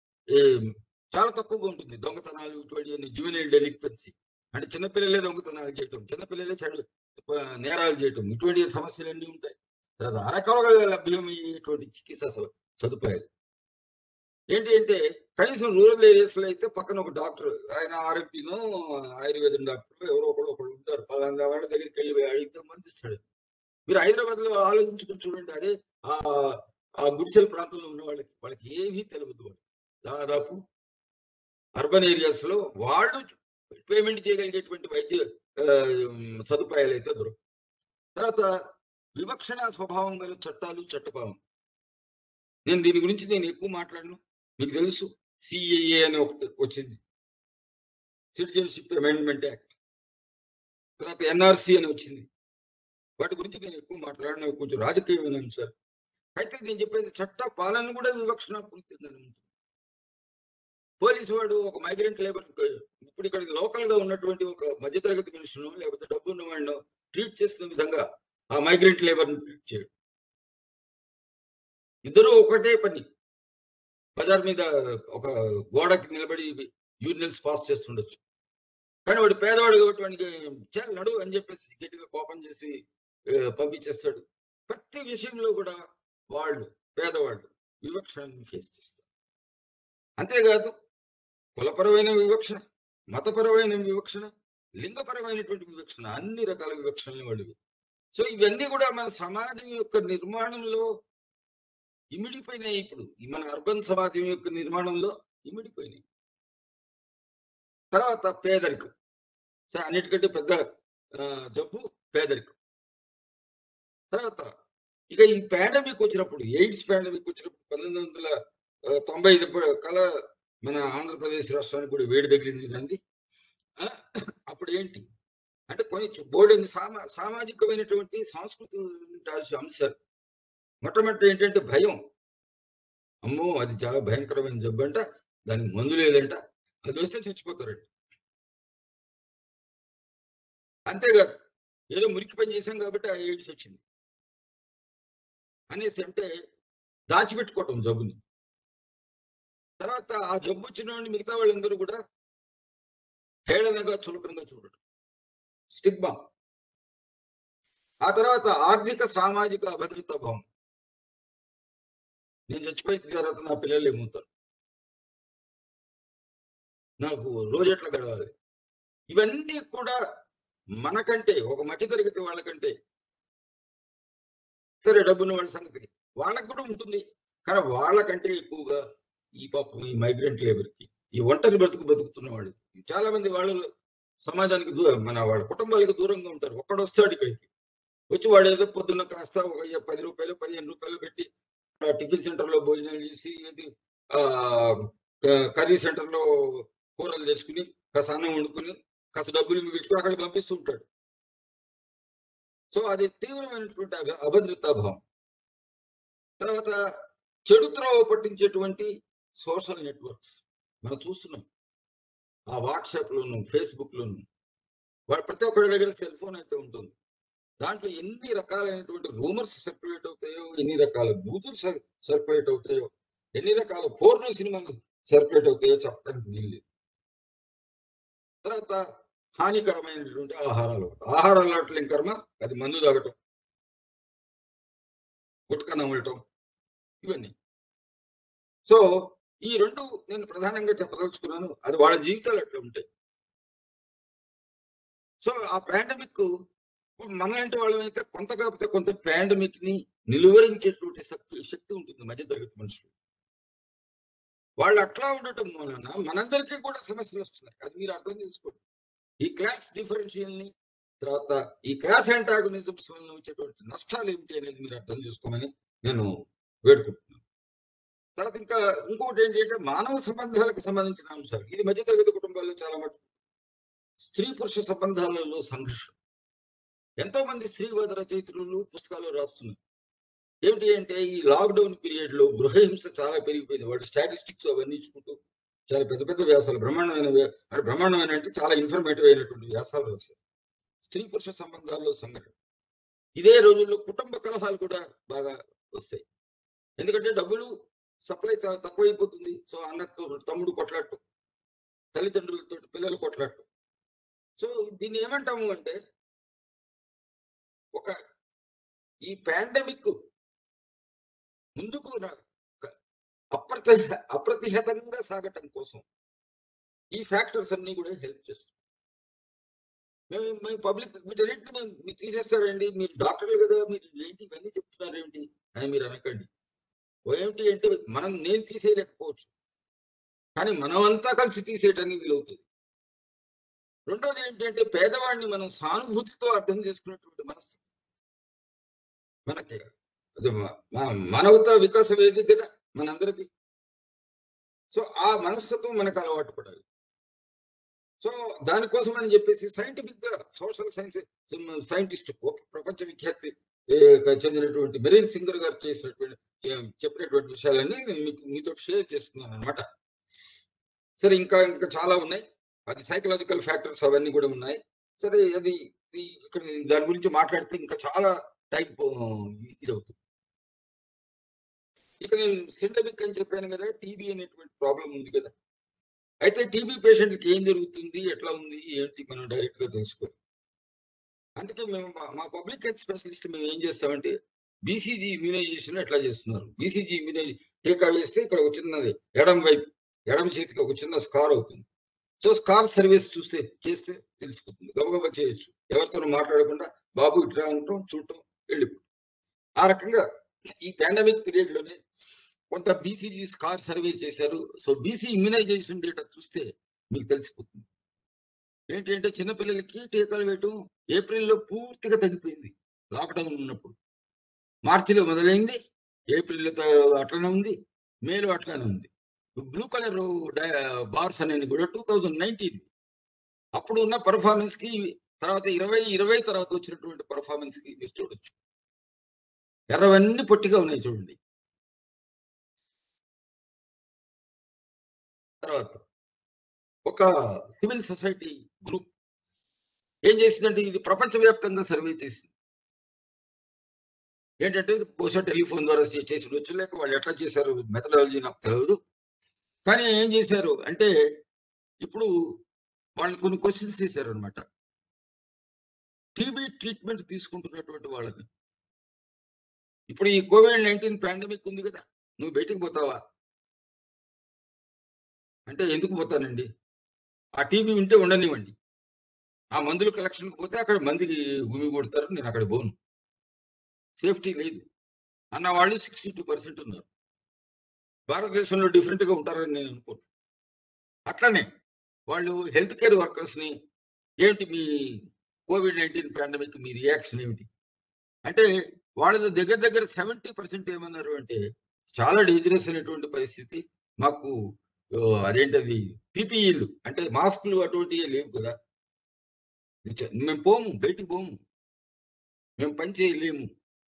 చాలా తక్కువగా ఉంటుంది. దొంగతనాలు, ఇటువంటి జువెనైల్ డెలిక్వెన్సీ, అంటే చిన్నపిల్లలే దొంగతనాలు చేయటం, చిన్నపిల్లలే చెడు నేరాలు చేయటం, ఇటువంటి సమస్యలన్నీ ఉంటాయి. తర్వాత అరకొరగా లభ్యమయ్యేటువంటి చికిత్స సదుపాయాలు ఏంటి అంటే కనీసం రూరల్ ఏరియాస్ లో అయితే పక్కన ఒక డాక్టర్, ఆయన ఆర్ఎంపీనో ఆయుర్వేదం డాక్టర్ ఎవరో ఒకళ్ళు ఒకళ్ళు ఉంటారు, పలానా వాళ్ళ దగ్గరికి వెళ్ళి అడిగితే మందిస్తాడు. మీరు హైదరాబాద్ లో ఆలోచించుకుని చూడండి, అదే ఆ ఆ గుడిసెల ప్రాంతంలో ఉన్న వాళ్ళకి వాళ్ళకి ఏమీ తెలియదు. వాళ్ళు దాదాపు అర్బన్ ఏరియాస్ లో వాళ్ళు పేమెంట్ చేయగలిగేటువంటి వైద్య సదుపాయాలు అయితే దొరకవు. తర్వాత వివక్షణ స్వభావం గల చట్టాలు, చట్టభావం. నేను దీని గురించి నేను ఎక్కువ మాట్లాడను, మీకు తెలుసు. సిఏఏ అని ఒకటి వచ్చింది, సిటిజన్షిప్ అమెండ్మెంట్ యాక్ట్. తర్వాత ఎన్ఆర్సి అని వచ్చింది. వాటి గురించి నేను ఎక్కువ మాట్లాడను, కొంచెం రాజకీయమైన అంశాలు. అయితే నేను చెప్పేది చట్ట పాలన కూడా వివక్షణ పూర్తిగానే ఉంటుంది. పోలీసు వాడు ఒక మైగ్రెంట్ లేబర్, ఇప్పుడు ఇక్కడ లోకల్ గా ఉన్నటువంటి ఒక మధ్యతరగతి మనుషులను లేకపోతే డబ్బు ఉన్న వాడిని ట్రీట్ చేసిన విధంగా ఆ మైగ్రెంట్ లేబర్ ని ట్రీట్ చేయడు. ఇద్దరు ఒకటే పని. బజార్ మీద ఒక గోడకి నిలబడి యూరినల్స్ పాస్ చేస్తుండొచ్చు. కానీ వాడు పేదవాడు కాబట్టి వాడికి చాలు నడు అని చెప్పేసి గట్టిగా కోపం చేసి ఆహ్, పంపించేస్తాడు. ప్రతి విషయంలో కూడా వాళ్ళు పేదవాళ్ళు వివక్షను ఫేస్ చేస్తారు. అంతేకాదు కులపరమైన వివక్షణ, మతపరమైన వివక్షణ, లింగపరమైనటువంటి వివక్షణ అన్ని రకాల వివక్షణలు వాళ్ళు. సో ఇవన్నీ కూడా మన సమాజం యొక్క నిర్మాణంలో ఇమిడిపోయినాయి. ఇప్పుడు ఈ మన అర్బన్ సమాజం యొక్క నిర్మాణంలో ఇమిడిపోయినాయి. తర్వాత పేదరికం. సరే అన్నిటికంటే పెద్ద ఆహ్, జబ్బు పేదరికం. తర్వాత ఇక ఈ పాండమిక్ వచ్చినప్పుడు, ఎయిడ్స్ పాండమిక్ వచ్చినప్పుడు పంతొమ్మిది వందల ఆహ్, తొంభై ఐదు కల్లా మన ఆంధ్రప్రదేశ్ రాష్ట్రానికి కూడా వేడి తగిలింది కదండీ. ఆ! అప్పుడు ఏంటి? అంటే కొన్ని బోలెడన్ని సామా సామాజికమైనటువంటి సాంస్కృతిక అంశాలు. మొట్టమొదట ఏంటంటే భయం. అమ్మో! అది చాలా భయంకరమైన జబ్బంట. దానికి మందు లేదంట. అదొస్తే చచ్చిపోతారంట. అంతేకాదు ఏదో మురికి పని చేశాం కాబట్టి ఆ ఎయిడ్స్ వచ్చింది. అనేసి అంటే దాచిపెట్టుకోవటం జబ్బుని. తర్వాత ఆ జబ్బు వచ్చినోడిని మిగతా వాళ్ళందరూ కూడా హేళనగా, చులకనగా చూడటం. స్టిగ్మా. ఆ తర్వాత ఆర్థిక, సామాజిక అభద్రతా భావం. నేను చచ్చిపోయిన తర్వాత నా పిల్లలు ఏమవుతారు? నాకు రోజెట్లా గడవాలి? ఇవన్నీ కూడా మనకంటే ఒక మధ్య తరగతి వాళ్ళకంటే సరే డబ్బున్న వాళ్ళ సంగతి వాళ్ళకి కూడా ఉంటుంది. కానీ వాళ్ళకంటే ఎక్కువగా ఈ పాపం ఈ మైగ్రెంట్ లేబర్‌కి, ఈ ఒంటరి బ్రతుకు బతుకుతున్న వాళ్ళు చాలా మంది వాళ్ళు సమాజానికి దూ మన వాళ్ళ కుటుంబాలకు దూరంగా ఉంటారు. ఒక్కడొస్తాడు ఇక్కడికి. వచ్చి వాడేదో పొద్దున్న కాస్త ఒక రూ. పది, రూ. పదిహేను పెట్టి ఆహ్, టిఫిన్ సెంటర్‌లో భోజనాలు చేసి ఇది ఆహ్, క కర్రీ సెంటర్‌లో కూరలు తెచ్చుకొని, కాస్త అన్నం వండుకొని, కాస్త డబ్బులు మిగిల్చుకొని అక్కడికి పంపిస్తూ ఉంటాడు. సో అది తీవ్రమైనటువంటి అభ అభద్రతా భావం. తర్వాత చెడు త్రోవ పట్టించేటువంటి సోషల్ నెట్వర్క్స్ మనం చూస్తున్నాం. ఆ వాట్సాప్‌లోను, ఫేస్‌బుక్‌లోను వాడు ప్రతి ఒక్కడి దగ్గర సెల్ ఫోన్ అయితే ఉంటుంది. దాంట్లో ఎన్ని రకాలైనటువంటి రూమర్స్ సర్క్యులేట్ అవుతాయో, ఎన్ని రకాల బూతులు సర్ సర్క్యులేట్ అవుతాయో, ఎన్ని రకాల పోర్నో సినిమాలు సర్క్యులేట్ అవుతాయో చెప్పడానికి వీల్లేదు. తర్వాత హానికరమైనటువంటి ఆహార అలవాటు. ఆహార అలవాట్లు ఏం కర్మ, అది మందు తాగటం, గుట్కా నమలటం ఇవన్నీ. సో ఈ రెండు నేను ప్రధానంగా చెప్పదలుచుకున్నాను. అది వాళ్ళ జీవితాలు అట్లా ఉంటాయి. సో ఆ పాండమిక్ మనలాంటి వాళ్ళమైతే కొంత కాకపోతే కొంత పాండమిక్‌ని నిలువరించేటువంటి శక్తి శక్తి ఉంటుంది మధ్య తరగతి మనుషులు. వాళ్ళు అట్లా ఉండటం వలన మనందరికీ కూడా సమస్యలొస్తున్నాయి. అది మీరు అర్థం చేసుకోండి. ఈ క్లాస్ డిఫరెన్షియల్‌ని తర్వాత ఈ క్లాస్ యాంటాగోనిజమ్స్ వలన వచ్చేటువంటి నష్టాలేమిటి అనేది మీరు అర్థం చేసుకోమని నేను వేడుకుంటున్నాను. తర్వాత ఇంకా ఇంకోటేంటంటే మానవ సంబంధాలకు సంబంధించిన అంశాలు. ఇది మధ్య తరగతి కుటుంబాల్లో చాలా మటుకు స్త్రీ పురుష సంబంధాలలో సంఘర్షణ. ఎంతో మంది స్త్రీవాద రచయిత్రులు పుస్తకాలు రాస్తున్నారు. ఏమిటి అంటే ఈ లాక్‌డౌన్ పీరియడ్‌లో గృహహింస చాలా పెరిగిపోయింది. వాడు స్టాటిస్టిక్స్ అవన్నీ ఇచ్చుకుంటూ చాలా పెద్ద పెద్ద వ్యాసాలు బ్రహ్మాండమైన వ్య అంటే బ్రహ్మాండమైన అంటే చాలా ఇన్ఫర్మేటివ్ అయినటువంటి వ్యాసాలు రాశారు. స్త్రీ పురుష సంబంధాల్లో సంఘటన. ఇదే రోజుల్లో కుటుంబ కలహాలు కూడా బాగా వస్తాయి. ఎందుకంటే డబ్బులు సప్లై త తక్కువైపోతుంది. సో అన్నతో తమ్ముడు కొట్లాడటం, తల్లిదండ్రులతోటి పిల్లలు కొట్లాడటం. సో దీన్ని ఏమంటాము అంటే ఒక ఈ పాండమిక్ ముందుకు ర క అప్రతి అప్రతిహతంగా సాగటం కోసం ఈ ఫ్యాక్టర్స్ అన్నీ కూడా హెల్ప్ చేస్తాయి. మేము మేము పబ్లిక్ వీటన్నిటిని మేము మీరు తీసేస్తారండి. మీరు డాక్టర్లు కదా! మీరు ఏంటి ఇవన్నీ చెప్తున్నారేంటి అని మీరు అనకండి. ఏంటి అంటే మనం నేను తీసేయలేకపోవచ్చు. కానీ మనమంతా కలిసి తీసేయటానికి వీలవుతుంది. రెండోది ఏంటంటే పేదవాడిని మనం సానుభూతితో అర్థం చేసుకునేటువంటి మనసు మనకి అది మ మ మానవతా వికాస వేదిక కదా మనందరిది. సో ఆ మనస్తత్వం మనకు అలవాటు పడాలి. సో దానికోసం అని చెప్పేసి సైంటిఫిక్‌గా సోషల్ సైన్స్ సైంటిస్ట్ ప్రపంచ విఖ్యాతి చెందినటువంటి మెరీన్ సింగర్ గారు చేసినటువంటి చెప్పినటువంటి విషయాలన్నీ నేను మీకు మీతో షేర్ చేస్తున్నానన్నమాట. సరే ఇంకా ఇంకా చాలా ఉన్నాయి. అది సైకలాజికల్ ఫ్యాక్టర్స్ అవన్నీ కూడా ఉన్నాయి. సరే అది ఇక్కడ దాని గురించి మాట్లాడితే ఇంకా చాలా టైం ఇదవుతుంది. ఇక నేను సిండమిక్ అని చెప్పాను కదా, టీబీ అనేటువంటి ప్రాబ్లం ఉంది కదా. అయితే టీబీ పేషెంట్‌కి ఏం జరుగుతుంది, ఎట్లా ఉంది, ఏంటి మనం డైరెక్ట్‌గా తెలుసుకోవాలి. అందుకే మేము మా మా పబ్లిక్ హెల్త్ స్పెషలిస్ట్ మేము ఏం చేస్తామంటే, బీసీజీ ఇమ్యునైజేషన్ ఎట్లా చేస్తున్నారు. బీసీజీ ఇమ్యునై టీకా వేస్తే ఇక్కడ ఒక చిన్నది ఎడమ వైపు, ఎడమ చేతికి ఒక చిన్న స్కార్ అవుతుంది. సో స్కార్ సర్వీస్ చూస్తే చేస్తే తెలిసిపోతుంది. గబగబా చేయొచ్చు. ఎవరితోనూ మాట్లాడకుండా బాబు ఇట్లా అనటం, చూడటం, వెళ్ళిపోవడం. ఆ రకంగా ఈ పాండమిక్ పీరియడ్‌లోనే కొంత బీసీజీ స్కార్ సర్వే చేశారు. సో బీసీ ఇమ్యునైజేషన్ డేటా చూస్తే మీకు తెలిసిపోతుంది. ఏంటి అంటే చిన్న పిల్లలకి టీకాలు వేయటం ఏప్రిల్‌లో పూర్తిగా తగ్గిపోయింది. లాక్‌డౌన్ ఉన్నప్పుడు. మార్చిలో మొదలైంది. ఏప్రిల్‌లో త అట్లనే ఉంది. మేలో అట్లానే ఉంది. బ్లూ కలరు డా బార్స్ అనేవి కూడా రెండు వేల పంతొమ్మిది అప్పుడు ఉన్న పెర్ఫార్మన్స్‌కి తర్వాత ఇరవై, ఇరవై తర్వాత వచ్చినటువంటి పెర్ఫార్మన్స్‌కి మీరు చూడొచ్చు. ఎర్రవన్నీ పొట్టిగా ఉన్నాయి చూడండి. తర్వాత ఒక సివిల్ సొసైటీ గ్రూప్ ఏం చేసిందంటే ఇది ప్రపంచవ్యాప్తంగా సర్వే చేసింది. ఏంటంటే బహుశా టెలిఫోన్ ద్వారా చే చేసుండొచ్చు. లేక వాళ్ళు ఎట్లా చేశారు మెథడాలజీ నాకు తెలవదు. కానీ ఏం చేశారు అంటే ఇప్పుడు వాళ్ళు కొన్ని క్వెషన్స్ చేశారన్నమాట. టీబీ ట్రీట్మెంట్ తీసుకుంటున్నటువంటి వాళ్ళని. ఇప్పుడు ఈ కోవిడ్ పంతొమ్మిది పాండమిక్ ఉంది కదా! నువ్వు బయటికి పోతావా? అంటే ఎందుకు పోతానండి? ఆ టీబీ ఉంటే ఉండనివ్వండి. ఆ మందుల కలెక్షన్‌కి పోతే అక్కడ మందికి గుమిగూడతారు. నేను అక్కడికి పోను. సేఫ్టీ లేదు. అన్నవాళ్ళు అరవై రెండు శాతం ఉన్నారు. భారతదేశంలో డిఫరెంట్‌గా ఉంటారని నేను అనుకోను. అట్లనే వాళ్ళు హెల్త్ కేర్ వర్కర్స్‌ని ఏంటి మీ కోవిడ్ పంతొమ్మిది పాండమిక్ మీ రియాక్షన్ ఏమిటి? అంటే వాళ్ళలో దగ్గర దగ్గర డెబ్బై శాతం ఏమన్నారు అంటే, చాలా డేంజరస్ అయినటువంటి పరిస్థితి. మాకు ఆహ్, అదేంటది పీపీఈలు అంటే మాస్కులు అటువంటివి లేవు కదా! చ మేము పోము. బయటికి పోము. మేము పని చేయలేము.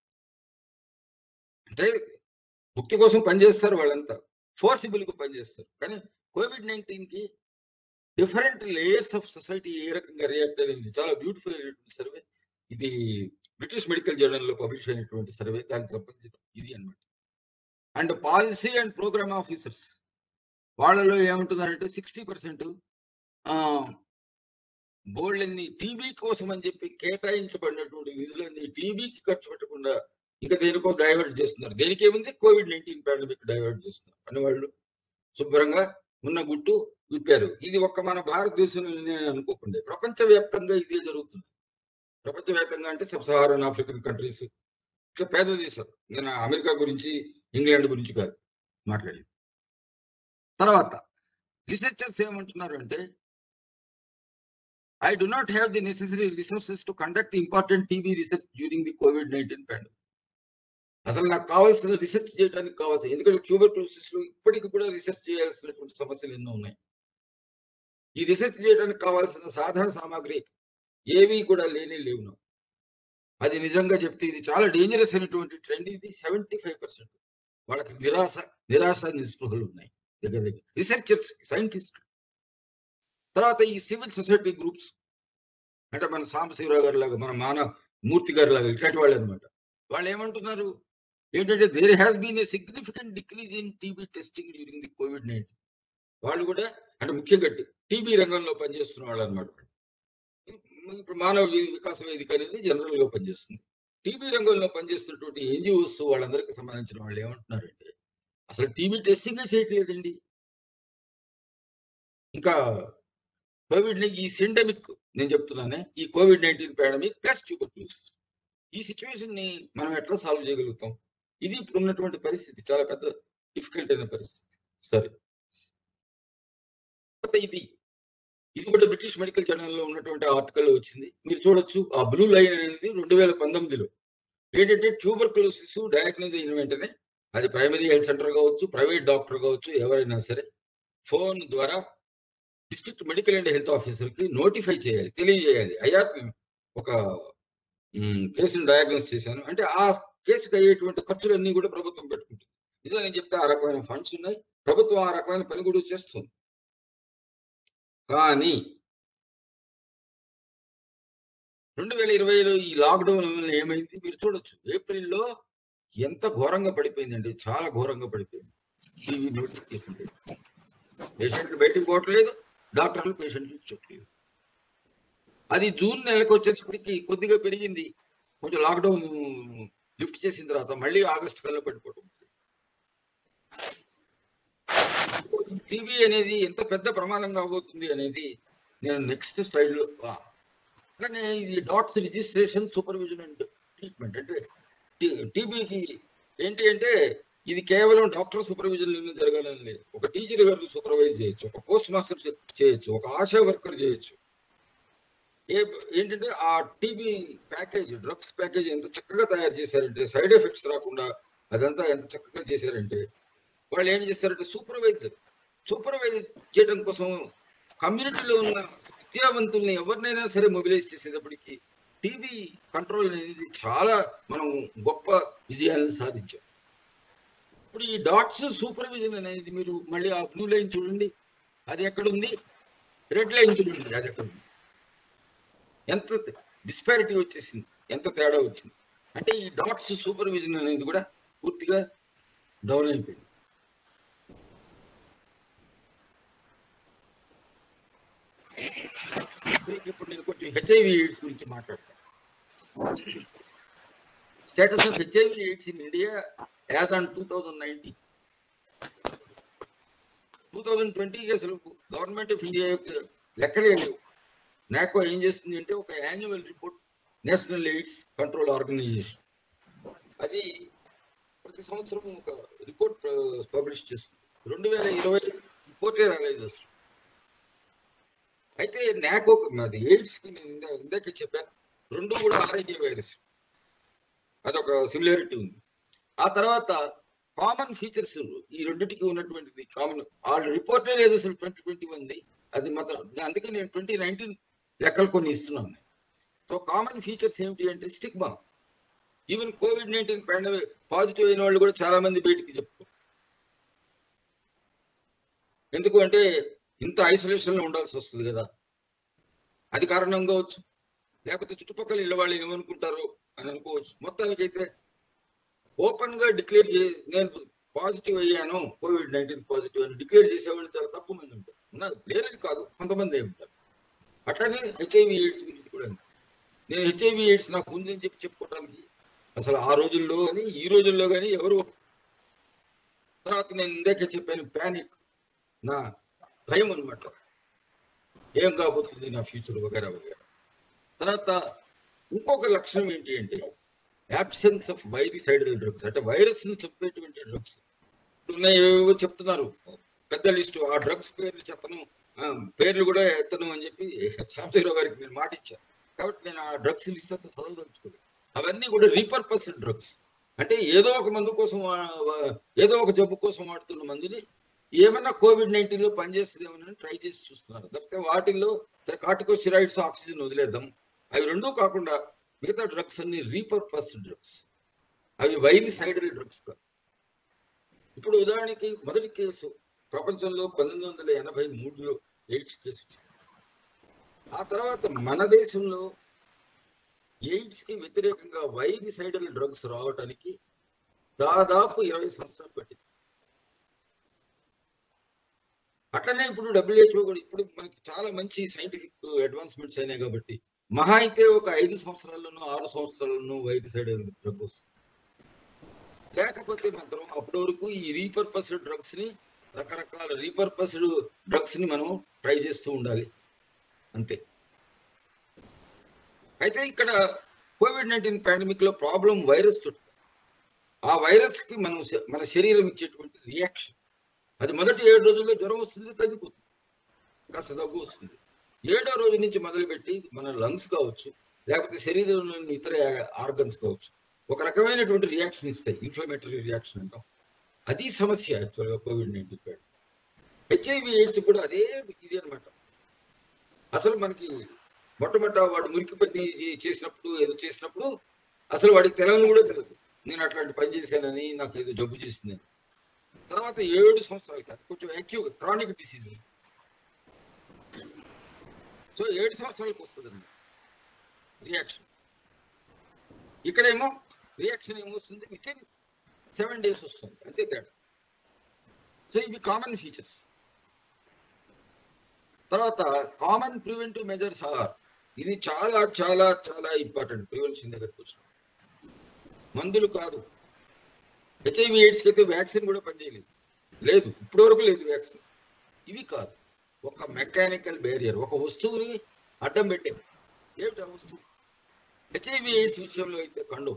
అంటే ముక్తి కోసం పనిచేస్తారు వాళ్ళంతా. ఫోర్సిబుల్‌గా పనిచేస్తారు. కానీ కోవిడ్ పంతొమ్మిదికి డిఫరెంట్ లేయర్స్ ఆఫ్ సొసైటీ ఏ రకంగా రియాక్ట్ అయింది. చాలా బ్యూటిఫుల్ అయినటువంటి సర్వే. ఇది బ్రిటిష్ మెడికల్ జర్నల్‌లో పబ్లిష్ అయినటువంటి సర్వే. దానికి సంబంధించిన ఇది అన్నమాట. And policy and program officers వాళ్ళలో ఏమంటున్నారంటే అరవై శాతం ఆహ్, బోలెడన్ని టీబీ కోసం అని చెప్పి కేటాయించబడినటువంటి నిధులన్నీ టీబీకి ఖర్చు పెట్టకుండా ఇక దేనికో డైవర్ట్ చేస్తున్నారు. దేనికేముంది కోవిడ్ పంతొమ్మిది పాండమిక్ డైవర్ట్ చేస్తున్నారు. అని వాళ్ళు శుభ్రంగా ఉన్న గుట్టు విప్పారు. ఇది ఒక్క మన భారతదేశంలోనే అనుకోకండి. ప్రపంచవ్యాప్తంగా ఇదే జరుగుతుంది. ప్రపంచవ్యాప్తంగా అంటే సబ్ సహారన్ ఆఫ్రికన్ కంట్రీస్ ఇట్లా పేద దేశాలు. నేను అమెరికా గురించి, ఇంగ్లాండ్ గురించి కాదు మాట్లాడేది. తర్వాత రిసెర్చర్స్ ఏమంటున్నారు అంటే, I do not have the necessary resources to conduct important TB research during the COVID పంతొమ్మిది పాండమిక్. అసలు నాకు కావాల్సిన రిసర్చ్ చేయడానికి కావాల్సిన ఎందుకంటే ట్యూబర్క్లోసిస్‌లో ఇప్పటికి కూడా రిసర్చ్ చేయాల్సినటువంటి సమస్యలు ఎన్నో ఉన్నాయి. ఈ రిసర్చ్ చేయడానికి కావాల్సిన సాధన సామాగ్రి ఏవి కూడా లేనే లేవు నాకు. అది నిజంగా చెప్తే ఇది చాలా డేంజరస్ అయినటువంటి ట్రెండ్ ఇది. డెబ్బై ఐదు శాతం వాళ్ళకి నిరాశ, నిరాశ నిస్పృహలు ఉన్నాయి. దగ్గర దగ్గర. రిసర్చర్స్, సైంటిస్ట్‌లు. తర్వాత ఈ సివిల్ సొసైటీ గ్రూప్స్ అంటే మన సాంబశివరావు గారిలాగా, మన మాన మూర్తి గారిలాగా ఇట్లాంటి వాళ్ళనమాట. వాళ్ళేమంటున్నారు ఏంటంటే there has been a significant decrease in TB testing during the COVID పంతొమ్మిది. వాళ్ళు కూడా అంటే ముఖ్యంగా టీబీ రంగంలో పనిచేస్తున్న వాళ్ళనమాట. ఇప్పుడు మానవ వి వికాస వేదిక అనేది జనరల్‌గా పనిచేస్తుంది. టీబీ రంగంలో పనిచేస్తున్నటువంటి ఎన్‌జీఓస్ వాళ్ళందరికి సంబంధించిన వాళ్ళు ఏమంటున్నారంటే, అసలు టీబీ టెస్టింగే చేయట్లేదండి. ఇంకా కోవిడ్‌ని ఈ సిండమిక్ నేను చెప్తున్నానే, ఈ కోవిడ్ పంతొమ్మిది పాండమిక్ ప్లస్ ట్యూబర్క్యులోసిస్. ఈ సిట్యుయేషన్‌ని మనం ఎట్లా సాల్వ్ చేయగలుగుతాం? ఇది ఇప్పుడున్నటువంటి పరిస్థితి. చాలా పెద్ద డిఫికల్ట్ అయిన పరిస్థితి. సరే. తర్వాత ఇది. ఇది కూడా బ్రిటిష్ మెడికల్ జర్నల్‌లో ఉన్నటువంటి ఆర్టికల్‌లో వచ్చింది. మీరు చూడొచ్చు. ఆ బ్లూ లైన్ అనేది రెండు వేల పంతొమ్మిదిలో ఏంటంటే ట్యూబర్క్యులోసిస్ డయాగ్నోస్ అయిన వెంటనే అది ప్రైమరీ హెల్త్ సెంటర్ కావచ్చు, ప్రైవేట్ డాక్టర్ కావచ్చు, ఎవరైనా సరే ఫోన్ ద్వారా డిస్ట్రిక్ట్ మెడికల్ అండ్ హెల్త్ ఆఫీసర్‌కి నోటిఫై చేయాలి. తెలియజేయాలి. అయ్యా ఒక హ్మ్. కేస్‌ని డయాగ్నోస్ చేశాను. అంటే ఆ కేస్‌కి అయ్యేటువంటి ఖర్చులన్నీ కూడా ప్రభుత్వం పెట్టుకుంటుంది. నిజంగా నేను చెప్తే ఆ రకమైన ఫండ్స్ ఉన్నాయి. ప్రభుత్వం ఆ రకమైన పని కూడా చేస్తుంది. కానీ రెండు వేల ఇరవైలో ఈ లాక్‌డౌన్ వల్ల ఏమైంది? మీరు చూడొచ్చు. ఏప్రిల్‌లో ఎంత ఘోరంగా పడిపోయిందండి, చాలా ఘోరంగా పడిపోయింది టీవీ నోటిఫికేషన్ రేట్. పేషెంట్లు బయటికి పోవట్లేదు, డాక్టర్లు పేషెంట్లు చెప్పలేదు. అది జూన్ నెలకు వచ్చేటప్పటికి కొద్దిగా పెరిగింది, కొంచెం లాక్డౌన్ లిఫ్ట్ చేసిన తర్వాత మళ్ళీ ఆగస్టు కల్లా పడిపోవడం. టీబీ అనేది ఎంత పెద్ద ప్రమాదం కాబోతుంది అనేది నేను నెక్స్ట్ స్లైడ్లో. అలానే ఇది DOTS registration, supervision and treatment. అంటే టీబీకి ఏంటి అంటే ఇది కేవలం డాక్టర్ సూపర్విజన్ జరగాలని లేదు. ఒక టీచర్ గారు సూపర్వైజ్ చేయొచ్చు, ఒక పోస్ట్ మాస్టర్ చేయొచ్చు, ఒక ఆశా వర్కర్ చేయొచ్చు. ఏ ఏంటంటే ఆ టీబీ ప్యాకేజ్, డ్రగ్స్ ప్యాకేజ్ ఎంత చక్కగా తయారు చేశారంటే, సైడ్ ఎఫెక్ట్స్ రాకుండా అదంతా ఎంత చక్కగా చేశారంటే, వాళ్ళు ఏం చేస్తారంటే సూపర్వైజర్ సూపర్వైజ్ చేయడం కోసం కమ్యూనిటీలో ఉన్న విద్యావంతుల్ని ఎవరినైనా సరే మొబిలైజ్ చేసేటప్పటికి టీబీ కంట్రోల్ అనేది చాలా మనం గొప్ప విజయాలను సాధించాం. ఇప్పుడు ఈ డాట్స్ సూపర్విజన్ అనేది మీరు మళ్ళీ ఆ బ్లూ లైన్ చూడండి, అది ఎక్కడుంది, రెడ్ లైన్ చూడండి, అది ఎక్కడుంది. ఎంత డిస్పారిటీ వచ్చేసింది, ఎంత తేడా వచ్చింది అంటే ఈ డాట్స్ సూపర్విజన్ అనేది కూడా పూర్తిగా డౌన్ అయిపోయింది. ఇప్పుడు నేను కొంచెం హెచ్ఐవి ఎయిడ్స్ గురించి మాట్లాడతాను. Status of HIV AIDS in India as on two thousand nineteen two thousand ట్వంటీకి అసలు గవర్నమెంట్ ఆఫ్ ఇండియా యొక్క లెక్కలే లేవు. నాకో ఏం చేస్తుంది అంటే ఒక annual report, national AIDS control organisation, అది ప్రతి సంవత్సరం ఒక రిపోర్ట్ పబ్లిష్ చేస్తుంది. రెండు వేల ఇరవై రిపోర్టే రాలేదు అసలు. అయితే నాకో అది ఎయిడ్స్కి నేను ఇందా ఇందాకే చెప్పాను, రెండు కూడా ఆర్ఐజే వైరస్, అదొక సిమిలారిటీ ఉంది. ఆ తర్వాత కామన్ ఫీచర్స్ ఈ రెండింటికి ఉన్నటువంటిది కామన్, వాళ్ళ రిపోర్టే లేదు అసలు ట్వంటీ ట్వంటీ వన్ది, అది మాత్రం. అందుకే నేను ట్వంటీ నైన్టీన్ లెక్కలు కొన్ని ఇస్తున్నాను. సో కామన్ ఫీచర్స్ ఏమిటి అంటే stigma. Even COVID nineteen pandemic positive అయిన వాళ్ళు కూడా చాలా మంది బయటికి చెప్పుకో, ఎందుకు అంటే ఇంత ఐసోలేషన్ లో ఉండాల్సి వస్తుంది కదా, అది కారణం కావచ్చు, లేకపోతే చుట్టుపక్కల ఇళ్ళ వాళ్ళు ఏమనుకుంటారు అని అనుకోవచ్చు. మొత్తానికైతే ఓపెన్ గా డిక్లేర్ చే నేను పాజిటివ్ అయ్యాను, కోవిడ్ నైన్టీన్ పాజిటివ్ అని డిక్లేర్ చేసేవాళ్ళు చాలా తక్కువ మంది ఉంటారు. ఉన్నారు, లేరని కాదు, కొంతమంది ఉంటారు. అట్లానే హెచ్ఐవి ఎయిడ్స్ గురించి కూడా నేను హెచ్ఐవి ఎయిడ్స్ నాకు ఉందని చెప్పి చెప్పుకోవడానికి అసలు ఆ రోజుల్లో కానీ ఈ రోజుల్లో కానీ ఎవరు. తర్వాత నేను ఇందాకే చెప్పాను, ప్యానిక్, నా భయం అనమాట, ఏం కాబోతుంది నా ఫ్యూచర్ వగేరా వగేరా. తర్వాత ఇంకొక లక్షణం ఏంటి అంటే యాబ్సెన్స్ ఆఫ్ వైరిసైడల్ డ్రగ్స్, అంటే వైరస్ ని చంపేటువంటి డ్రగ్స్ ఏవేవో చెప్తున్నారు, పెద్ద లిస్టు. ఆ డ్రగ్స్ పేర్లు చెప్పను, పేర్లు కూడా ఎత్తను అని చెప్పి సాంబశివరావు గారికి నేను మాట ఇచ్చాను. కాబట్టి నేను ఆ డ్రగ్స్ లిస్ట్ అంతా చదవదలుచుకోలేదు. అవన్నీ కూడా రీపర్పస్డ్ డ్రగ్స్, అంటే ఏదో ఒక మందు కోసం, ఏదో ఒక జబ్బు కోసం వాడుతున్న మందుని ఏమన్నా కోవిడ్ నైన్టీన్ లో పనిచేస్తుందేమో ట్రై చేసి చూస్తున్నారు. తప్పితే వాటిల్లో సరే కార్టికోస్టెరాయిడ్స్, ఆక్సిజన్ వదిలేద్దాం, అవి రెండూ కాకుండా మిగతా డ్రగ్స్ అన్ని రీపర్పస్డ్ డ్రగ్స్, అవి వైరిసైడల్ డ్రగ్స్ కాదు. ఇప్పుడు ఉదాహరణకి మొదటి కేసు ప్రపంచంలో పంతొమ్మిది వందల ఎనభై మూడులో ఎయిడ్స్ కేసు. ఆ తర్వాత మన దేశంలో ఎయిడ్స్ కి వ్యతిరేకంగా వైరిసైడల్ డ్రగ్స్ రావడానికి దాదాపు ఇరవై సంవత్సరాలు పట్టింది. అట్లనే ఇప్పుడు డబ్ల్యూహెచ్ఓ కూడా ఇప్పుడు మనకి చాలా మంచి సైంటిఫిక్ అడ్వాన్స్మెంట్స్ అయినాయి కాబట్టి మహా అయితే ఒక ఐదు సంవత్సరాల్లోనూ ఆరు సంవత్సరాల్లోనూ వైరిసైడల్ డ్రగ్ వస్తుంది. లేకపోతే మాత్రం అప్పటి వరకు ఈ రీపర్పస్డ్ డ్రగ్స్ ని, రకరకాల రీపర్పస్డ్ డ్రగ్స్ ని మనం ట్రై చేస్తూ ఉండాలి అంతే. అయితే ఇక్కడ కోవిడ్ నైన్టీన్ పాండమిక్ లో ప్రాబ్లం వైరస్, ఆ వైరస్ కి మనం మన శరీరం ఇచ్చేటువంటి రియాక్షన్, అది మొదటి ఏడు రోజుల్లో జ్వరం వస్తుంది, తగ్గిపోతుంది, కాస్త దగ్గు వస్తుంది. ఏడో రోజు నుంచి మొదలుపెట్టి మన లంగ్స్ కావచ్చు, లేకపోతే శరీరంలోని ఇతర ఆర్గన్స్ కావచ్చు, ఒక రకమైనటువంటి రియాక్షన్ ఇస్తాయి, ఇన్ఫ్లమేటరీ రియాక్షన్ అంటాం. అది సమస్య యాక్చువల్గా కోవిడ్ నైన్టీన్ ప్యాడ్. హెచ్ఐవి ఎయిడ్స్ కూడా అదే ఇది అనమాట. అసలు మనకి మొట్టమొదట వాడు మురికి పని చేసినప్పుడు ఏదో చేసినప్పుడు అసలు వాడికి తెలవని కూడా తెలియదు, నేను అట్లాంటి పని చేశానని, నాకు ఏదో జబ్బు చేసిందని. తర్వాత ఏడు సంవత్సరాలు కాదు, కొంచెం యాక్టివ్ క్రానిక్ డిసీజ్, సో ఏడు సంవత్సరాలకు వస్తుందండి రియాక్షన్. ఇక్కడేమో రియాక్షన్ ఏమొస్తుంది, విత్ ఇన్ సెవెన్ డేస్ వస్తుంది, అంతే తేడా. సో ఇవి కామన్ ఫీచర్స్. తర్వాత కామన్ ప్రివెంటివ్ మెజర్స్ ఆర్, ఇది చాలా చాలా చాలా ఇంపార్టెంట్ ప్రివెన్షన్ దగ్గరకు వచ్చిన. మందులు కాదు, హెచ్ఐవి ఎయిడ్స్కి అయితే వ్యాక్సిన్ కూడా పనిచేయలేదు, లేదు ఇప్పటి వరకు లేదు వ్యాక్సిన్. ఇవి కాదు, ఒక మెకానికల్ బ్యారియర్, ఒక వస్తువుని అడ్డం పెట్టేది. ఏమిటి ఆ వస్తువు? హెచ్ఐవి ఎయిడ్స్ విషయంలో అయితే కండు,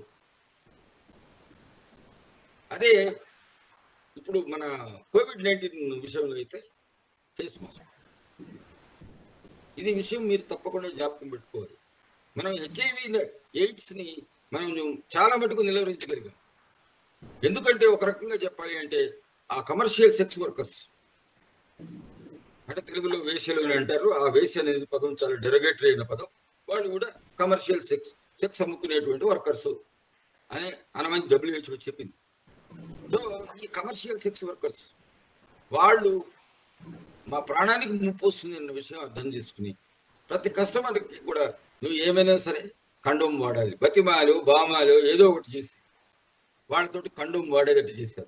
అదే ఇప్పుడు మన కోవిడ్ నైన్టీన్ విషయంలో అయితే ఫేస్ మాస్క్. ఇది విషయం మీరు తప్పకుండా జ్ఞాపకం పెట్టుకోవాలి. మనం హెచ్ఐవి ఎయిడ్స్ ని మనం చాలా మటుకు నిలువరించగలిగాం. ఎందుకంటే ఒక రకంగా చెప్పాలి అంటే ఆ కమర్షియల్ సెక్స్ వర్కర్స్, అంటే తెలుగులో వేశ్యలు అని అంటారు, ఆ వేశ్య అనేది పదం చాలా డెరగేటరీ అయిన పదం. వాళ్ళు కూడా కమర్షియల్ సెక్స్ సెక్స్ అమ్ముకునేటువంటి వర్కర్స్ అని అనమని డబ్ల్యూహెచ్ఓ చెప్పింది. సో ఈ కమర్షియల్ సెక్స్ వర్కర్స్ వాళ్ళు మా ప్రాణానికి ముప్పు వస్తుంది అన్న విషయం అర్థం చేసుకుని ప్రతి కస్టమర్కి కూడా నువ్వు ఏమైనా సరే కండోమ్ వాడాలి, బతిమాలు బామాలు ఏదో ఒకటి చేసి వాళ్ళతోటి కండోమ్ వాడేటట్టు చేశారు.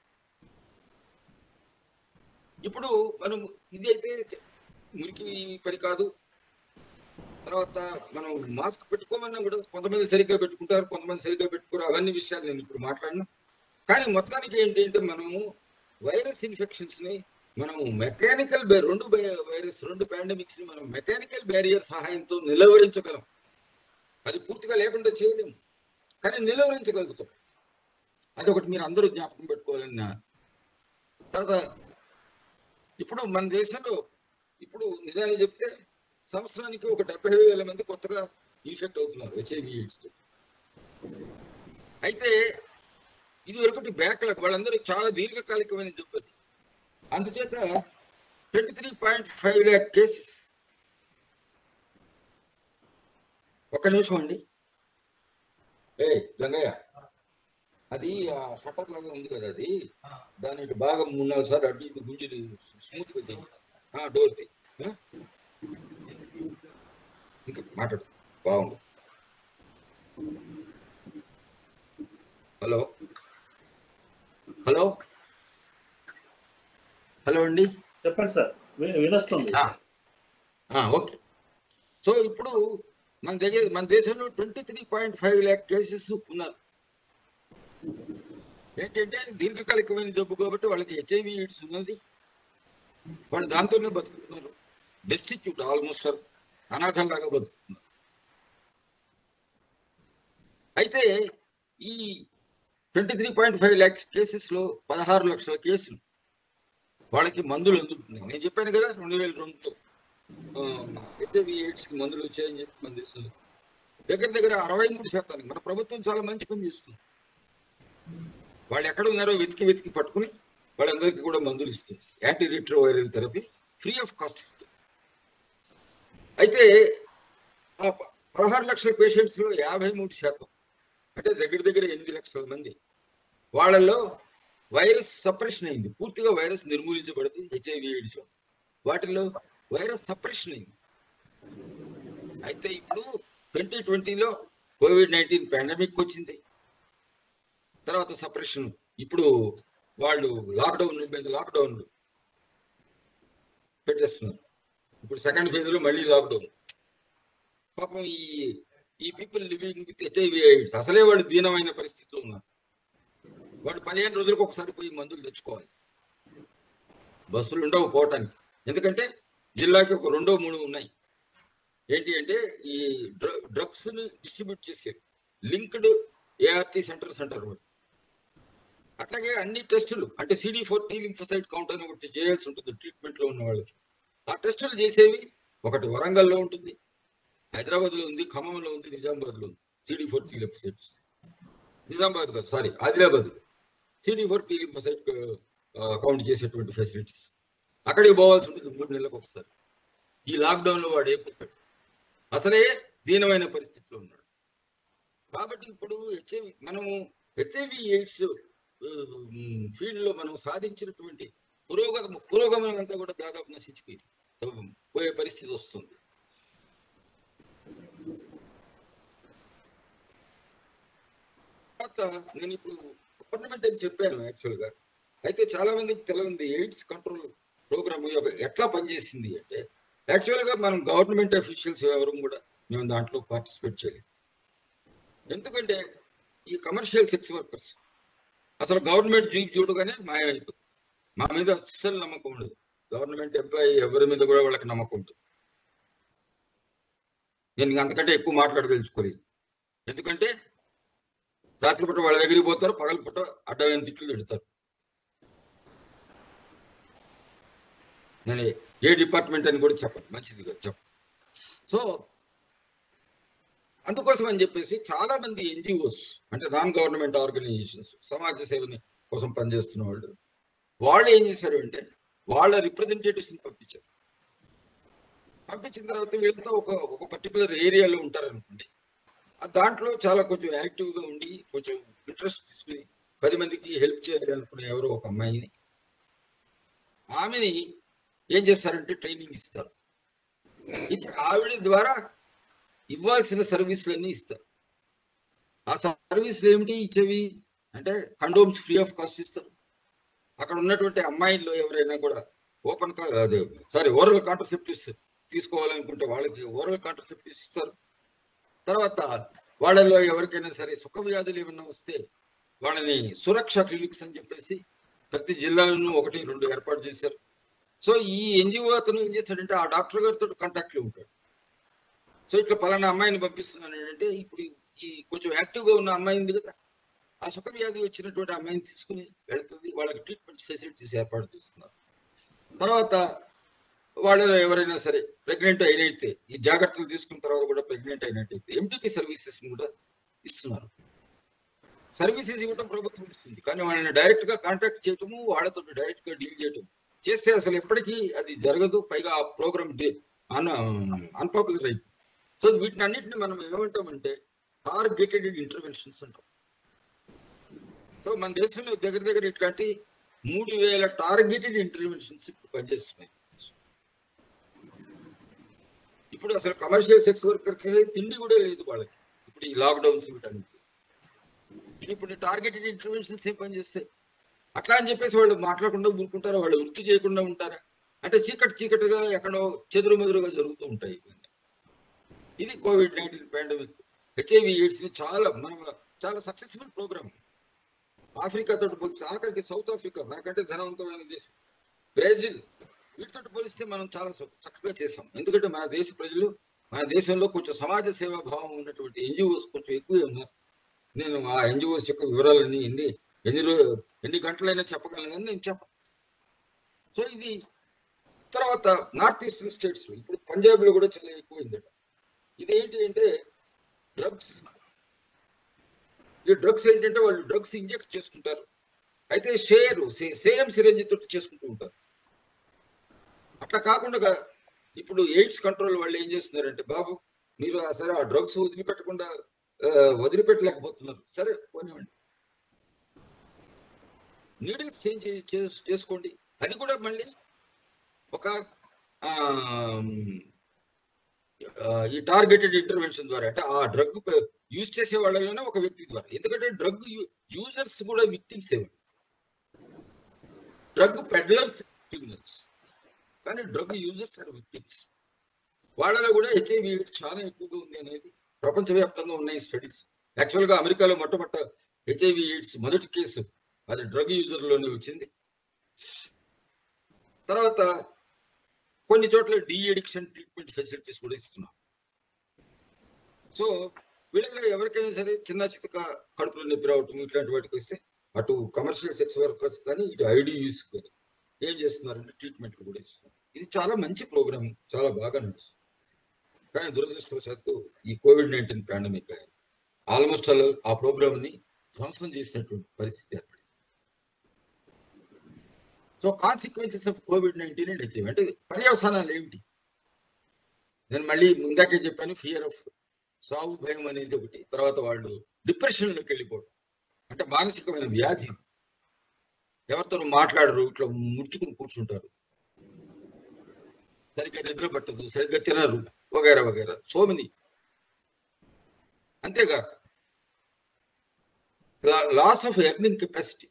ఇప్పుడు మనం ఇది అయితే మురికి పని కాదు. తర్వాత మనం మాస్క్ పెట్టుకోమన్నా కూడా కొంతమంది సరిగ్గా పెట్టుకుంటారు, కొంతమంది సరిగ్గా పెట్టుకోరు, అవన్నీ విషయాలు నేను ఇప్పుడు మాట్లాడినా. కానీ మొత్తానికి ఏంటంటే మనము వైరస్ ఇన్ఫెక్షన్స్ ని మనం మెకానికల్ రెండు వైరస్ రెండు పాండమిక్స్ ని మనం మెకానికల్ బ్యారియర్ సహాయంతో నిలవరించగలం. అది పూర్తిగా లేకుండా చేయలేము, కానీ నిలవరించగలుగుతాం. అదొకటి మీరు అందరూ జ్ఞాపకం పెట్టుకోవాలన్న. తర్వాత ఇప్పుడు మన దేశంలో ఇప్పుడు నిజాన్ని చెప్తే సంవత్సరానికి ఒక డెబ్బై వేల మంది కొత్తగా ఇన్ఫెక్ట్ అవుతున్నారు హెచ్ఐవి ఎయిడ్స్. అయితే ఇది ఒకటి బ్యాక్లాగ్, వాళ్ళందరూ చాలా దీర్ఘకాలికమైన జబ్బు. అందుచేత twenty three point five lakh cases. ఒక్క నిమిషం అండి, ఏ గంగయ్య, అది ఆ షట్టర్ లాగా ఉంది కదా, అది దాని బాగా మూడు నాలుగు సార్లు అడ్డు ఇటు గుంజులు స్మూత్ గా డోర్ తీ, ఇంకా మాట్లాడు బాగుంది. హలో హలో హలో అండి, చెప్పండి సార్, వినొస్తుంది. ఓకే. సో ఇప్పుడు మన దగ్గర మన దేశంలో twenty three point five lakh cases ఉన్నారు. ఏంటంటే దీర్ఘకాలికమైన జబ్బు కాబట్టి వాళ్ళకి హెచ్ఐవి ఎయిడ్స్ ఉన్నది, వాళ్ళు దాంతోనే బతుకుతున్నారు. డెస్టిట్యూట్, ఆల్మోస్ట్ అనాథంలాగా బతుకుతున్నారు. అయితే ఈ twenty three point five lakhs cases లో పదహారు లక్షల కేసులు వాళ్ళకి మందులు అందుతున్నాయి. నేను చెప్పాను కదా రెండు వేల రెండుతో హెచ్ఐవి ఎయిడ్స్ కి మందులు వచ్చాయని చెప్పి మన దేశంలో దగ్గర దగ్గర అరవై మూడు శాతానికి మన ప్రభుత్వం చాలా మంచి పని చేస్తుంది. వాళ్ళు ఎక్కడ ఉన్నారో వెతికి వెతికి పట్టుకుని వాళ్ళందరికీ కూడా మందులు ఇస్తుంది. Antiretroviral therapy free of cost ఇస్తుంది. అయితే ఆ పదహారు లక్షల పేషెంట్స్ లో యాభై మూడు శాతం అంటే దగ్గర దగ్గర ఎనిమిది లక్షల మంది వాళ్ళల్లో వైరస్ సప్రెషన్ అయింది, పూర్తిగా వైరస్ నిర్మూలించబడింది. హెచ్ఐవి ఎయిడ్స్ వాటిల్లో వైరస్ సప్రెషన్ అయింది. అయితే ఇప్పుడు ట్వంటీ ట్వంటీలో కోవిడ్ నైన్టీన్ పాండమిక్ వచ్చింది, తర్వాత సప్రెషన్, ఇప్పుడు వాళ్ళు లాక్డౌన్ లాక్డౌన్ పెట్టేస్తున్నారు. ఇప్పుడు సెకండ్ ఫేజ్ లో మళ్ళీ లాక్డౌన్. పాపం ఈ ఈ people living with HIV AIDS అసలే వాళ్ళు దీనమైన పరిస్థితిలో ఉన్నారు. వాడు పదిహేను రోజులకు ఒకసారి పోయి మందులు తెచ్చుకోవాలి, బస్సులు ఉండవు పోవటానికి. ఎందుకంటే జిల్లాకి ఒక రెండో మూడు ఉన్నాయి. ఏంటి అంటే ఈ డ్రగ్స్ ని డిస్ట్రిబ్యూట్ చేసే లింక్డ్ ఏఆర్టీ సెంటర్స్ అంటారు వాళ్ళు. అట్లాగే అన్ని టెస్టులు అంటే CD four T lymphocyte count అని ఒకటి చేయాల్సి ఉంటుంది ట్రీట్మెంట్ లో ఉన్న వాళ్ళకి. ఆ టెస్టులు చేసేవి ఒకటి వరంగల్లో ఉంటుంది, హైదరాబాద్ లో ఉంది, ఖమ్మంలో ఉంది, నిజామాబాద్ లో ఉంది. CD four T lymphocytes Nizamabad కాదు sorry Adilabad CD four T lymphocyte count చేసేటువంటి ఫెసిలిటీస్. అక్కడికి పోవాల్సి ఉంటుంది మూడు నెలలకు ఒకసారి. ఈ లాక్డౌన్ లో వాడు ఏ పుట్టాడు, అసలే దీనమైన పరిస్థితిలో ఉన్నాడు. కాబట్టి ఇప్పుడు హెచ్ఐవి మనము హెచ్ఐవి ఎయిడ్స్ ఫీల్డ్ లో మనం సాధించినటువంటి పురోగమ పురోగమనం అంతా కూడా దాదాపు నశించిపోయి పోయే పరిస్థితి వస్తుంది. తర్వాత నేను ఇప్పుడు గవర్నమెంట్ అని చెప్పాను యాక్చువల్గా. అయితే చాలా మందికి తెలియంది ఎయిడ్స్ కంట్రోల్ ప్రోగ్రామ్ యొక్క ఎట్లా పనిచేసింది అంటే, యాక్చువల్గా మనం గవర్నమెంట్ అఫీషియల్స్ ఎవరు కూడా మేము దాంట్లో పార్టిసిపేట్ చేయలేదు. ఎందుకంటే ఈ కమర్షియల్ సెక్స్ వర్కర్స్ అసలు గవర్నమెంట్ జీప్ చూడగానే మాయమైపోతుంది. మా మీద అస్సలు నమ్మకం ఉండదు. గవర్నమెంట్ ఎంప్లాయీ ఎవరి మీద కూడా వాళ్ళకి నమ్మకం ఉంటుంది. నేను అంతకంటే ఎక్కువ మాట్లాడదలుచుకోలేదు. ఎందుకంటే రాత్రిపూట వాళ్ళ దగ్గరికి పోతారు, పగలపూట అడ్డమైన తిట్లు పెడతారు. నేను ఏ డిపార్ట్మెంట్ అని కూడా చెప్పను, మంచిది కదా చెప్ప. సో అందుకోసం అని చెప్పేసి చాలా మంది ఎన్జిఓస్ అంటే నాన్ గవర్నమెంట్ ఆర్గనైజేషన్స్, సమాజ సేవని కోసం పనిచేస్తున్న వాళ్ళు వాళ్ళు ఏం చేశారు అంటే వాళ్ళ రిప్రజెంటేటివ్స్ పంపించారు. పంపించిన తర్వాత వీళ్ళతో ఒక ఒక పర్టికులర్ ఏరియాలో ఉంటారనుకోండి, దాంట్లో చాలా కొంచెం యాక్టివ్గా ఉండి కొంచెం ఇంట్రెస్ట్ తీసుకుని పది మందికి హెల్ప్ చేయాలి అనుకునే ఎవరో ఒక అమ్మాయిని, ఆమెని ఏం చేస్తారంటే ట్రైనింగ్ ఇస్తారు. ఇచ్చి ఆవిడ ద్వారా ఇవ్వాల్సిన సర్వీసులన్నీ ఇస్తారు. ఆ సర్వీసులు ఏమిటి ఇచ్చేవి అంటే కండోమ్స్ ఫ్రీ ఆఫ్ కాస్ట్ ఇస్తారు. అక్కడ ఉన్నటువంటి అమ్మాయిల్లో ఎవరైనా కూడా ఓపెన్ అదే సారీ ఓరల్ కాంట్రసెప్టివ్స్ తీసుకోవాలనుకుంటే వాళ్ళకి ఓరల్ కాంట్రసెప్టివ్స్ ఇస్తారు. తర్వాత వాళ్ళలో ఎవరికైనా సరే సుఖ వ్యాధులు ఏమన్నా వస్తే వాళ్ళని సురక్ష క్లినిక్స్ అని చెప్పేసి ప్రతి జిల్లాలోనూ ఒకటి రెండు ఏర్పాటు చేశారు. సో ఈ ఎన్జిఓ అతను ఏం చేస్తాడంటే ఆ డాక్టర్ గారితో కాంటాక్ట్లో ఉంటాడు. సో ఇట్లా పలానా అమ్మాయిని పంపిస్తున్నాను అంటే ఇప్పుడు ఈ కొంచెం యాక్టివ్గా ఉన్న అమ్మాయి ఉంది కదా, ఆ సుఖ వ్యాధి వచ్చినటువంటి అమ్మాయిని తీసుకుని వెళుతుంది, వాళ్ళకి ట్రీట్మెంట్ ఫెసిలిటీస్ ఏర్పాటు చేస్తున్నారు. తర్వాత వాళ్ళలో ఎవరైనా సరే ప్రెగ్నెంట్ అయినట్టే ఈ జాగ్రత్తలు తీసుకున్న తర్వాత కూడా ప్రెగ్నెంట్ అయినట్టయితే ఎంటీపీ సర్వీసెస్ కూడా ఇస్తున్నారు. సర్వీసెస్ ఇవ్వడం ప్రభుత్వం ఇస్తుంది, కానీ వాళ్ళని డైరెక్ట్ గా కాంటాక్ట్ చేయటము, వాళ్ళతో డైరెక్ట్ గా డీల్ చేయటం చేస్తే అసలు ఎప్పటికీ అది జరగదు. పైగా ఆ ప్రోగ్రామ్ అన్ అన్పాపులర్ అయిపోయింది. సో వీటిని అన్నింటినీ మనం ఏమంటామంటే టార్గెటెడ్ ఇంటర్వెన్షన్స్ అంటాం. సో మన దేశంలో దగ్గర దగ్గర ఇట్లాంటి మూడు వేల టార్గెటెడ్ ఇంటర్వెన్షన్స్ ఇప్పుడు పనిచేస్తున్నాయి. ఇప్పుడు అసలు కమర్షియల్ సెక్స్ వర్కర్కి తిండి కూడా లేదు వాళ్ళకి ఇప్పుడు ఈ లాక్డౌన్స్ వీటన్నిటి. ఇప్పుడు టార్గెటెడ్ ఇంటర్వెన్షన్స్ ఏం పని చేస్తాయి? అట్లా అని చెప్పేసి వాళ్ళు మాట్లాడకుండా ఊరుకుంటారా? వాళ్ళు వృత్తి చేయకుండా ఉంటారా? అంటే చీకటి చీకటిగా ఎక్కడో చెదురు మెదురుగా జరుగుతూ ఉంటాయి. ఇది COVID nineteen pandemic. HIV AIDS ని చాలా మనం చాలా సక్సెస్ఫుల్ ప్రోగ్రామ్. ఆఫ్రికాతో పోలిస్తే ఆఖరికి సౌత్ ఆఫ్రికా మనకంటే ధనవంతమైన దేశం, బ్రెజిల్, వీటితో పోలిస్తే మనం చాలా చక్కగా చేసాం. ఎందుకంటే మన దేశ ప్రజలు మన దేశంలో కొంచెం సమాజ సేవా భావం ఉన్నటువంటి ఎన్జిఓస్ కొంచెం ఎక్కువే ఉన్నారు. నేను ఆ ఎన్జిఓస్ యొక్క వివరాలన్నీ ఎన్ని ఎన్ని రోజు ఎన్ని గంటలైనా చెప్పగలను కానీ నేను చెప్పను. సో ఇది తర్వాత నార్త్ ఈస్టర్న్ స్టేట్స్ లో ఇప్పుడు పంజాబ్ లో కూడా చాలా ఎక్కువైందట. ఇదేంటి అంటే డ్రగ్స్. ఈ డ్రగ్స్ ఏంటంటే వాళ్ళు డ్రగ్స్ ఇంజెక్ట్ చేసుకుంటారు, అయితే షేర్ సేమ్ సిరంజి తోటి చేసుకుంటూ ఉంటారు. అట్లా కాకుండా ఇప్పుడు ఎయిడ్స్ కంట్రోల్ వాళ్ళు ఏం చేస్తున్నారంటే, బాబు మీరు సరే ఆ డ్రగ్స్ వదిలిపెట్టకుండా వదిలిపెట్టలేకపోతున్నారు, సరే పోనివ్వండి, నీడిల్స్ చేంజ్ చేసుకోండి. అది కూడా మళ్ళీ ఒక ఈ టార్గెటెడ్ ఇంటర్వెన్షన్ ద్వారా, అంటే ఆ డ్రగ్ యూజ్ చేసే వాళ్ళలోనే ఒక వ్యక్తి ద్వారా. ఎందుకంటే డ్రగ్ యూజర్స్ కూడా విక్టిమ్స్ ఏ, డ్రగ్ పెడ్లర్స్ క్రిమినల్స్, కానీ డ్రగ్ యూజర్స్ ఆర్ విక్టిమ్స్. వాళ్ళలో కూడా హెచ్ఐవి ఎయిడ్స్ చాలా ఎక్కువగా ఉంది అనేది ప్రపంచవ్యాప్తంగా ఉన్నాయి స్టడీస్. యాక్చువల్గా అమెరికాలో మొట్టమొదట హెచ్ఐవి ఎయిడ్స్ మొదటి కేసు అది డ్రగ్ యూజర్లోనే వచ్చింది. తర్వాత కొన్ని చోట్ల డీ అడిక్షన్ ట్రీట్మెంట్ ఫెసిలిటీస్ కూడా ఇస్తున్నాం. సో వీళ్ళలో ఎవరికైనా సరే చిన్న చితక కడుపులో నొప్పి రావటం ఇట్లాంటి వాటికి వస్తే అటు కమర్షియల్ సెక్స్ వర్కర్స్ కానీ ఇటు ఐడియూస్ కానీ ఏం చేస్తున్నారంటే ట్రీట్మెంట్లు కూడా ఇస్తున్నారు. ఇది చాలా మంచి ప్రోగ్రామ్, చాలా బాగా నడుస్తుంది. కానీ దురదృష్టవశాత్తు ఈ కోవిడ్ నైన్టీన్ పాండమిక్ ఆల్మోస్ట్ అలా ఆ ప్రోగ్రామ్ ని ధ్వంసం చేసినటువంటి పరిస్థితి ఏర్పడింది. So consequences of COVID nineteen and HIV అంటే పర్యవసానాలు ఏమిటి? నేను మళ్ళీ ముందాకే చెప్పాను, ఫియర్ ఆఫ్ సాగు భయం అనేది ఒకటి. తర్వాత వాళ్ళు డిప్రెషన్లోకి వెళ్ళిపోవడం, అంటే మానసికమైన వ్యాధి, ఎవరితో మాట్లాడరు, ఇట్లా ముట్టుకుని కూర్చుంటారు, సరిగ్గా నిద్ర పట్టదు, సరిగ్గా తినరు, వగైరా వగైరా సో మెనీ. అంతేకాక లాస్ ఆఫ్ ఎర్నింగ్ కెపాసిటీ.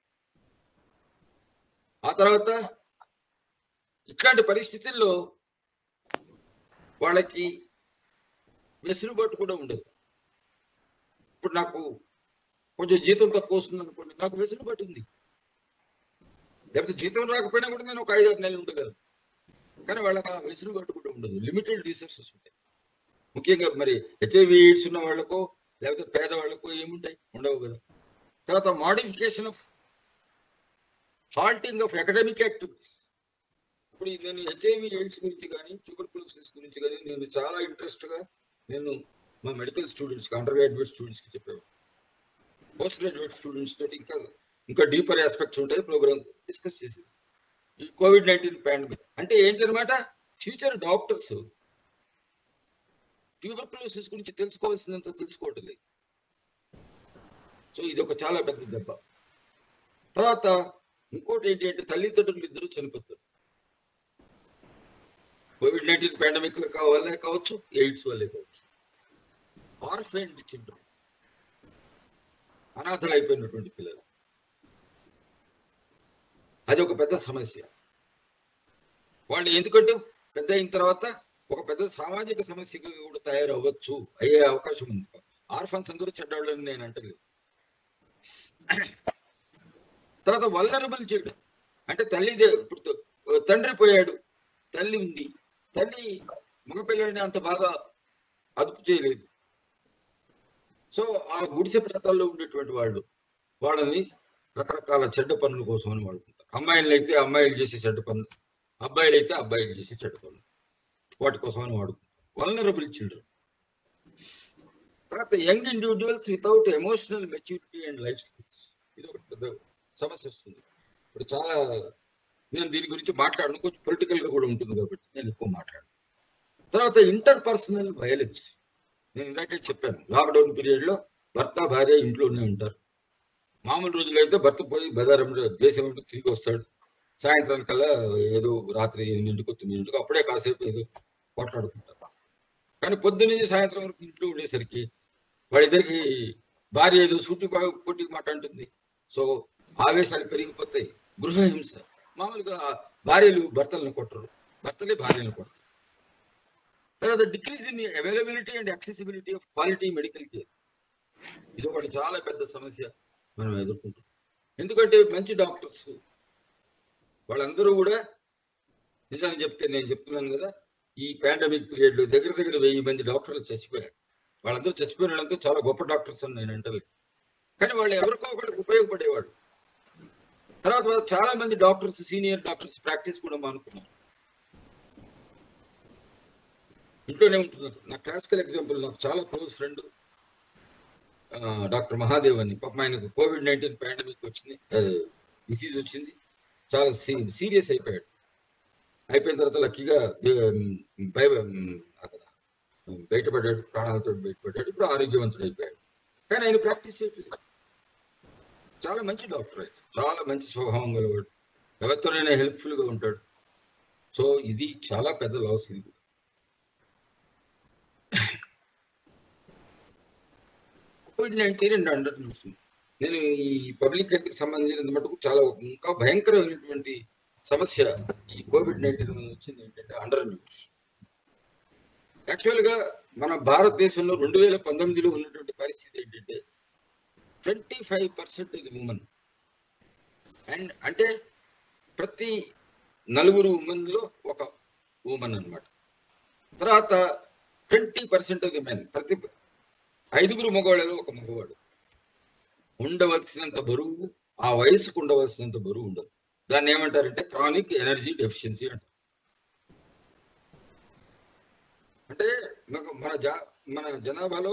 ఆ తర్వాత ఇట్లాంటి పరిస్థితుల్లో వాళ్ళకి వెసులుబాటు కూడా ఉండదు. ఇప్పుడు నాకు కొంచెం జీతం తక్కువ వస్తుంది అనుకోండి, నాకు వెసులుబాటు ఉంది. లేకపోతే జీతం రాకపోయినా కూడా నేను ఒక ఐదు ఆరు నెలలు ఉండగలను. కానీ వాళ్ళకి ఆ వెసులుబాటు కూడా ఉండదు. లిమిటెడ్ రిసోర్సెస్ ఉంటాయి. ముఖ్యంగా మరి హెచ్ఐవి ఎయిడ్స్ ఉన్న వాళ్ళకో లేకపోతే పేదవాళ్ళకో ఏముంటాయి, ఉండవు కదా. తర్వాత modification of halting of academic activities. ఇప్పుడు నేను హెచ్ఐవి ఎయిడ్స్ గురించి కానీ ట్యూబర్కులోసిస్ గురించి కానీ నేను చాలా ఇంట్రెస్ట్గా నేను మా మెడికల్ స్టూడెంట్స్కి, అండర్ గ్రాడ్యుయేట్ స్టూడెంట్స్కి చెప్పాను. పోస్ట్ గ్రాడ్యుయేట్ స్టూడెంట్స్ తోటి ఇంకా ఇంకా డీపర్ ఆస్పెక్ట్స్ ఉంటాయి ప్రోగ్రామ్ డిస్కస్ చేసేది. ఈ కోవిడ్ నైన్టీన్ పాండమిక్ అంటే ఏంటనమాట, ఫ్యూచర్ డాక్టర్స్ ట్యూబర్కులోసిస్ గురించి తెలుసుకోవాల్సినంత తెలుసుకోవటం లేదు. సో ఇది ఒక చాలా పెద్ద దెబ్బ. తర్వాత ఇంకోటి ఏంటి అంటే తల్లిదండ్రులు ఇద్దరు చనిపోతారు. కోవిడ్ నైన్టీన్ పాండమిక్ వల్లే కావచ్చు, ఎయిడ్స్ వల్లే కావచ్చు. ఆర్ఫెన్ చిల్డ్రన్, అనాథలు అయిపోయినటువంటి పిల్లలు, అది ఒక పెద్ద సమస్య. వాళ్ళు ఎందుకంటే పెద్ద అయిన తర్వాత ఒక పెద్ద సామాజిక సమస్యగా కూడా తయారవ్వచ్చు, అయ్యే అవకాశం ఉంది. ఆర్ఫన్స్ అందరూ చెడ్డవాళ్ళని నేను అంటలేదు. తర్వాత వల్నరబుల్ చేయడం అంటే తల్లి ఇప్పుడు తండ్రి పోయాడు, తల్లి ఉంది, తల్లి మగపిల్లడిని అంత బాగా అదుపు చేయలేదు. సో ఆ గుడిసె ప్రాంతాల్లో ఉండేటువంటి వాళ్ళు వాళ్ళని రకరకాల చెడ్డ పనుల కోసం అని వాడుకుంటారు. అమ్మాయిలు అయితే అమ్మాయిలు చేసే చెడ్డ పనులు, అబ్బాయిలు అయితే అబ్బాయిలు చేసే చెడ్డ పనులు, వాటి కోసం అని వాడుకుంటారు. Vulnerable children. తర్వాత young individuals without emotional maturity and life skills, ఇది ఒక పెద్ద సమస్య వస్తుంది. ఇప్పుడు చాలా నేను దీని గురించి మాట్లాడను, కొంచెం పొలిటికల్ గా కూడా ఉంటుంది కాబట్టి నేను ఎక్కువ మాట్లాడను. తర్వాత ఇంటర్ పర్సనల్ వైలెన్స్, నేను ఇందాకే చెప్పాను, లాక్డౌన్ పీరియడ్ లో భర్త భార్య ఇంట్లోనే ఉంటారు. మామూలు రోజులు అయితే భర్త పోయి బజారం దేశం తిరిగి వస్తాడు, సాయంత్రానికల్లా ఏదో రాత్రి ఎనిమిదింటికో తొమ్మిదింటికో అప్పుడే కాసేపు ఏదో పోట్లాడుకుంటారు. కానీ పొద్దున్నే సాయంత్రం వరకు ఇంట్లో ఉండేసరికి వాడిద్దరికి భార్య ఏదో సూటి పోటీ మాట అంటుంది. సో ఆవేశాలు పెరిగిపోతాయి, గృహహింస. మామూలుగా భార్యలు భర్తలను కొట్టరు, భర్తలే భార్యలను కొట్టరు. తర్వాత decrease in availability and accessibility of quality medical care, ఇది ఒకటి చాలా పెద్ద సమస్య మనం ఎదుర్కొంటాం. ఎందుకంటే మంచి డాక్టర్స్ వాళ్ళందరూ కూడా నిజాన్ని చెప్తే, నేను చెప్తున్నాను కదా, ఈ పాండమిక్ పీరియడ్ లో దగ్గర దగ్గర వెయ్యి మంది డాక్టర్లు చచ్చిపోయారు. వాళ్ళందరూ చచ్చిపోయిన వాళ్ళంతా చాలా గొప్ప డాక్టర్స్ అని నేను అంటలేదు, కానీ వాళ్ళు ఎవరికో ఒకరికి ఉపయోగపడేవాడు. తర్వాత చాలా మంది డాక్టర్స్, సీనియర్ డాక్టర్స్ ప్రాక్టీస్ కూడా మానుకున్నారు, ఇంట్లోనే ఉంటున్నారు. నా క్లాసికల్ ఎగ్జాంపుల్, నాకు చాలా క్లోజ్ ఫ్రెండ్ డాక్టర్ మహాదేవ్ అని. పాపం ఆయనకు కోవిడ్ నైన్టీన్ పాండమిక్ వచ్చింది, డిసీజ్ వచ్చింది, చాలా సీరియస్ అయిపోయాడు. అయిపోయిన తర్వాత లక్కీగా బయటపడ్డాడు, ప్రాణాలతో బయటపడ్డాడు, ఇప్పుడు ఆరోగ్యవంతుడు అయిపోయాడు. కానీ ఆయన ప్రాక్టీస్ చేయట్లేదు. చాలా మంచి డాక్టర్, అయితే చాలా మంచి స్వభావం గలవాడు, ఎవరితోనైనా హెల్ప్ఫుల్ గా ఉంటాడు. సో ఇది చాలా పెద్ద లాస్. ఇది COVID nineteen and under nutrition, నేను ఈ పబ్లిక్ హెల్త్ కి సంబంధించిన మటుకు చాలా ఇంకా భయంకరమైనటువంటి సమస్య ఈ కోవిడ్ నైన్టీన్ వచ్చింది ఏంటంటే అండర్ న్యూట్రిషన్. యాక్చువల్ గా మన భారతదేశంలో రెండు వేల పంతొమ్మిదిలో ఉన్నటువంటి పరిస్థితి ఏంటంటే ట్వంటీ ఫైవ్ పర్సెంట్ ఇది ఉమెన్, అండ్ అంటే ప్రతి నలుగురు ఉమెన్ లో ఒక ఉమెన్ అనమాట. తర్వాత ట్వంటీ పర్సెంట్ ఇది మెన్, ప్రతి ఐదుగురు మగవాళ్ళలో ఒక మగవాడు. ఉండవలసినంత బరువు, ఆ వయసుకు ఉండవలసినంత బరువు ఉండదు. దాన్ని ఏమంటారంటే క్రానిక్ ఎనర్జీ డెఫిషియన్సీ అంటారు. అంటే మన జా మన జనాభాలో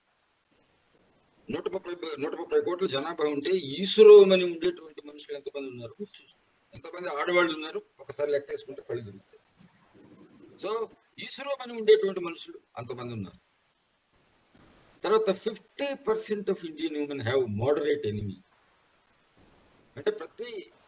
నూట ముప్పై నూట ముప్పై కోట్ల జనాభా ఉంటే ఈశ్వరోమని ఉండేటువంటి మనుషులు ఎంతమంది ఉన్నారు చూసుకోండి. ఎంతమంది ఆడవాళ్ళు ఉన్నారు ఒకసారి లెక్కేసుకుంటే కళ్ళు తిరుగుతాయి. సో ఈశ్వరోమని ఉండేటువంటి మనుషులు అంతమంది ఉన్నారు. తర్వాత fifty percent of Indian women have moderate anaemia, అంటే ప్రతి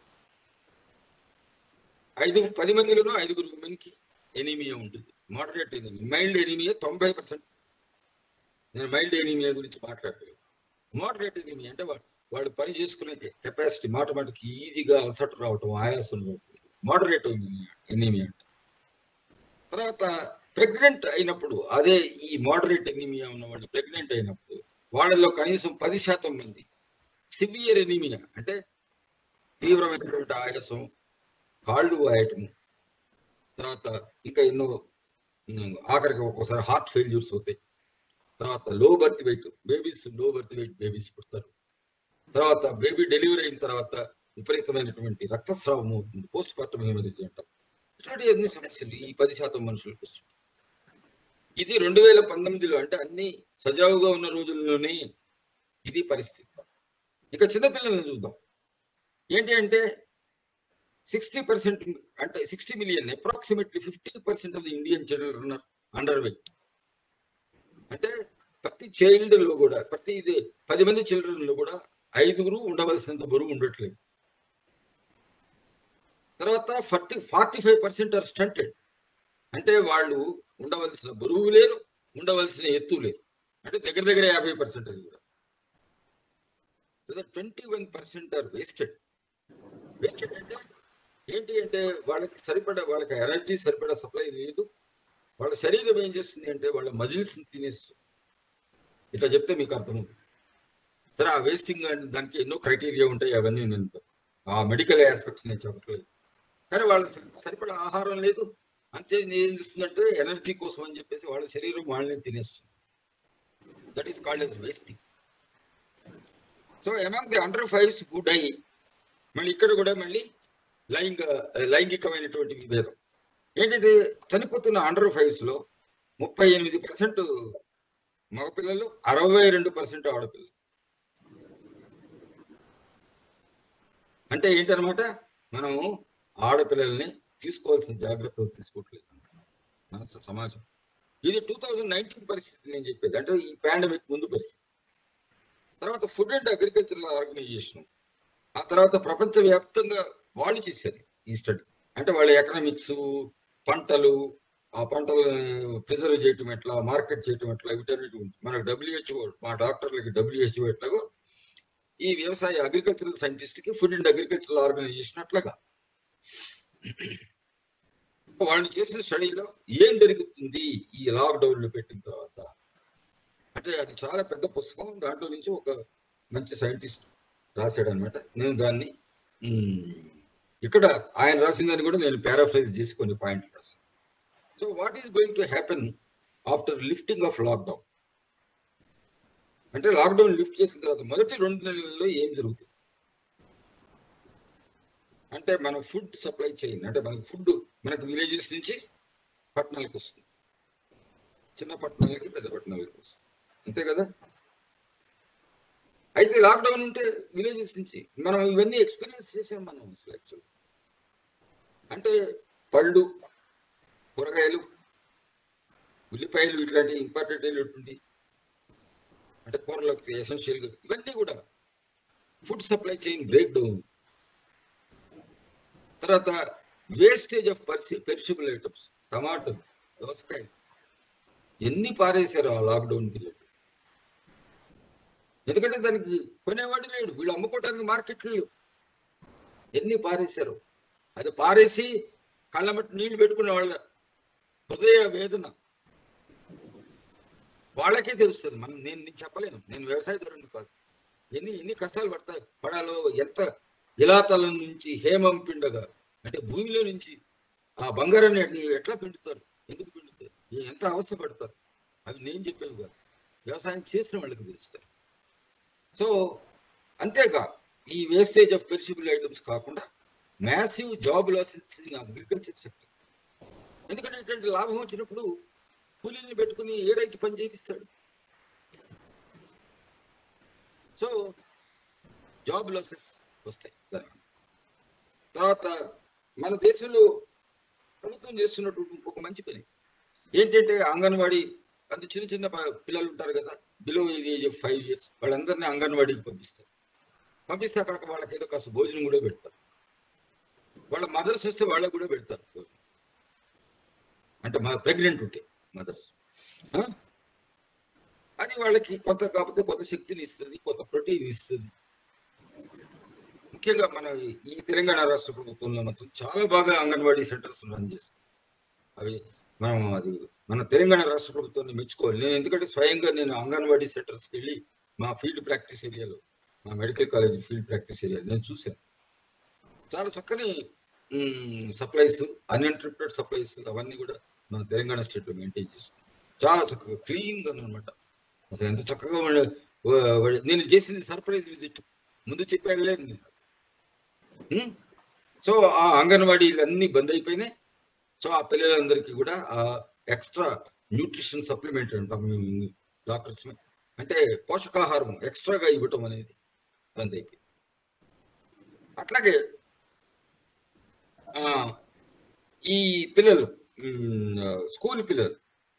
ఐదు పది మందిలోనూ ఐదుగురు ఉమెన్ కి ఎనీమియా ఉంటుంది. మోడరేట్ ఎనీమియా, మైల్డ్ ఎనీమియా తొంభై పర్సెంట్. నేను మైల్డ్ ఎనీమియా గురించి మాట్లాడలేదు. మోడరేట్ ఎనిమియా అంటే వాళ్ళు పని చేసుకునే కెపాసిటీ మాట మాటకి ఈజీగా అలసట రావటం, ఆయాసం మోడరేట్ ఎనిమియా అంటే. తర్వాత ప్రెగ్నెంట్ అయినప్పుడు అదే ఈ మోడరేట్ ఎనిమియా ఉన్న వాళ్ళు ప్రెగ్నెంట్ అయినప్పుడు వాళ్ళలో కనీసం పది శాతం మంది సివియర్ ఎనిమియా అంటే తీవ్రమైనటువంటి ఆయాసం, కాళ్ళు వాయటం, తర్వాత ఇంకా ఎన్నో ఆఖరికి ఒక్కోసారి హార్ట్ ఫెయిల్యూర్స్ అవుతాయి. తర్వాత low birth weight babies low birth weight babies పుడతారు. తర్వాత బేబీ డెలివరీ అయిన తర్వాత విపరీతమైనటువంటి రక్తస్రావం అవుతుంది, పోస్ట్ పార్టం హెమరేజ్ అంటాం. ఇటువంటి అన్ని సమస్యలు ఈ పది శాతం మనుషులకు వస్తుంది. ఇది రెండు వేల పంతొమ్మిదిలో అంటే అన్ని సజావుగా ఉన్న రోజుల్లోనే ఇది పరిస్థితి. ఇక చిన్నపిల్లల్ని చూద్దాం. ఏంటి అంటే సిక్స్టీ పర్సెంట్ అంటే sixty million approximately fifty percent of the Indian children under weight. అంటే ప్రతి చైల్డ్ లో కూడా ప్రతి ఇది పది మంది చిల్డ్రన్ లో కూడా ఐదుగురు ఉండవలసినంత బరువు ఉండట్లేదు. తర్వాత forty forty five percent are stunted అంటే వాళ్ళు ఉండవలసిన బరువు లేరు, ఉండవలసిన ఎత్తు లేరు. అంటే దగ్గర దగ్గర యాభై పర్సెంట్ అది కూడా. So that twenty one percent are wasted. Wasted అంటే ఏంటి అంటే వాళ్ళకి సరిపడా వాళ్ళకి ఎనర్జీ సరిపడా సప్లై లేదు. వాళ్ళ శరీరం ఏం చేస్తుంది అంటే వాళ్ళ మజిల్స్ తినేస్తుంది. ఇట్లా చెప్తే మీకు అర్థమవుతుంది. సరే ఆ వేస్టింగ్ దానికి ఎన్నో క్రైటీరియా ఉంటాయి, అవన్నీ నేను ఆ మెడికల్ ఆస్పెక్ట్స్ నేను చెప్పట్లేదు. కానీ వాళ్ళ సరిపడా ఆహారం లేదు, అంతే ఏం చేస్తుందంటే ఎనర్జీ కోసం అని చెప్పేసి వాళ్ళ శరీరం వాళ్ళని తినేస్తుంది. That is called as wasting. So among the under fives who die, మళ్ళీ ఇక్కడ కూడా మళ్ళీ లైంగ లైంగికమైనటువంటి విభేదం ఏంటంటే చనిపోతున్న అండర్ ఫైవ్స్ లో ముప్పై ఎనిమిది పర్సెంట్ మగపిల్లలు, అరవై రెండు పర్సెంట్ ఆడపిల్లలు. అంటే ఏంటనమాట, మనము ఆడపిల్లల్ని తీసుకోవాల్సిన జాగ్రత్తలు తీసుకోవట్లేదు మన సమాజం. ఇది టూ థౌజండ్ నైన్టీన్ పరిస్థితి నేను చెప్పేది, అంటే ఈ పాండమిక్ ముందు పరిస్థితి. తర్వాత ఫుడ్ అండ్ అగ్రికల్చరల్ ఆర్గనైజేషన్ ఆ తర్వాత ప్రపంచవ్యాప్తంగా వాళ్ళు చేసేది ఈ స్టడీ. అంటే వాళ్ళ ఎకనామిక్స్, పంటలు, ఆ పంటలను ప్రిజర్వ్ చేయటం ఎట్లా, మార్కెట్ చేయటం ఎట్లా, వీటన్నిటి ఉంటుంది. మనకు డబ్ల్యూహెచ్ఓ, మా డాక్టర్లకి డబ్ల్యూహెచ్ఓ ఎట్లాగో ఈ వ్యవసాయ అగ్రికల్చరల్ సైంటిస్ట్ కి ఫుడ్ అండ్ అగ్రికల్చరల్ ఆర్గనైజేషన్ అట్లాగా వాళ్ళు చేసిన స్టడీలో ఏం జరుగుతుంది ఈ లాక్డౌన్ లో పెట్టిన తర్వాత. అంటే అది చాలా పెద్ద పుస్తకం, దాంట్లో నుంచి ఒక మంచి సైంటిస్ట్ రాశాడు అనమాట. నేను దాన్ని ఇక్కడ ఆయన రాసిన దాన్ని కూడా నేను పారాఫ్రైజ్ చేసి కొన్ని పాయింట్లు రాశాను. So what is going to happen after lifting of lockdown అంటే లాక్డౌన్ లిఫ్ట్ చేసిన తర్వాత మొదటి రెండు నెలల్లో ఏం జరుగుతుంది అంటే మన ఫుడ్ సప్లై చైన్, అంటే మనకు ఫుడ్ మనకు విలేజెస్ నుంచి పట్టణాలకు వస్తుంది, చిన్న పట్టణాలకి పెద్ద పట్టణాలకి వస్తుంది, అంతే కదా. అయితే లాక్డౌన్ ఉంటే విలేజెస్ నుంచి మనం ఇవన్నీ ఎక్స్పీరియన్స్ చేసాం మనం అసలు యాక్చువల్. అంటే పళ్ళు, కూరగాయలు, ఉల్లిపాయలు ఇట్లాంటి ఇంపార్టెంట్ అయినటువంటి అంటే కూరలకు ఎసెన్షియల్గా ఇవన్నీ కూడా food supply chain break down. తర్వాత వేస్టేజ్ ఆఫ్ పర్సి పెరిషబుల్ ఐటమ్స్, టమాటో, దోసకాయలు ఎన్ని పారేశారు ఆ లాక్డౌన్ పీరియడ్. ఎందుకంటే దానికి కొనేవాడు లేడు, వీళ్ళు అమ్ముకోవడానికి మార్కెట్లు ఎన్ని పారేశారు. అది పారేసి కళ్ళ మట్టి నీళ్లు పెట్టుకునే వాళ్ళ హృదయ వేదన వాళ్ళకే తెలుస్తుంది. మనం నేను నేను చెప్పలేను, నేను వ్యవసాయదారుని కాదు. ఎన్ని ఎన్ని కష్టాలు పడతాయి పడాలో, ఎంత ఇలాతల నుంచి హేమం పిండగా అంటే భూమిలో నుంచి ఆ బంగారాన్ని ఎట్లా పిండుతారు, ఎందుకు పిండుతారు, ఎంత అవస్థ పడతారు, అవి నేను చెప్పేవి కాదు, వ్యవసాయం చేసిన వాళ్ళకి తెలుస్తారు. సో అంతేగా ఈ వేస్టేజ్ ఆఫ్ పెరిషబుల్ ఐటమ్స్ కాకుండా massive job losses in agriculture sector. ఎందుకంటే ఇటువంటి లాభం వచ్చినప్పుడు కూలీని పెట్టుకుని ఏ రైతు పని చేపిస్తాడు. సో జాబ్ లాసెస్ వస్తాయి. తర్వాత మన దేశంలో ప్రభుత్వం చేస్తున్నటువంటి ఒక మంచి పని ఏంటంటే అంగన్వాడీ, అంత చిన్న చిన్న పిల్లలు ఉంటారు కదా below age of five years వాళ్ళందరినీ అంగన్వాడీకి పంపిస్తారు. పంపిస్తే అక్కడ వాళ్ళకి ఏదో కాస్త భోజనం కూడా పెడతారు. వాళ్ళ మదర్స్ వస్తే వాళ్ళకు కూడా పెడతారు, అంటే మా ప్రెగ్నెంట్ ఉంటే మదర్స్. అది కానీ వాళ్ళకి కొంత కాకపోతే కొంత శక్తిని ఇస్తుంది, కొంత ప్రోటీన్ ఇస్తుంది. ముఖ్యంగా మన ఈ తెలంగాణ రాష్ట్ర ప్రభుత్వంలో మాత్రం చాలా బాగా అంగన్వాడీ సెంటర్స్ రన్ చేస్తుంది. అవి మనం అది మన తెలంగాణ రాష్ట్ర ప్రభుత్వాన్ని మెచ్చుకోవాలి. నేను ఎందుకంటే స్వయంగా నేను అంగన్వాడీ సెంటర్స్కి వెళ్ళి మా ఫీల్డ్ ప్రాక్టీస్ ఏరియాలో, మా మెడికల్ కాలేజ్ ఫీల్డ్ ప్రాక్టీస్ ఏరియాలో నేను చూశాను. చాలా చక్కని సప్లైస్, అన్ఇంటరప్టెడ్ సప్లైస్ అవన్నీ కూడా మన తెలంగాణ స్టేట్లో మెయింటైన్ చేస్తుంది. చాలా చక్కగా క్లీన్గా అనమాట. అసలు ఎంత చక్కగా నేను చేసింది సర్ప్రైజ్ విజిట్, ముందు చెప్పాడు లేదు నేను. సో ఆ అంగన్వాడీలు అన్నీ బంద్ అయిపోయినాయి. సో ఆ పిల్లలందరికీ కూడా ఆ ఎక్స్ట్రా న్యూట్రిషన్ సప్లిమెంట్ అంటాం మేము డాక్టర్స్, అంటే పోషకాహారం ఎక్స్ట్రాగా ఇవ్వటం అనేది బంద్ అయిపోయింది. అట్లాగే ఈ పిల్లలు స్కూల్ పిల్లలు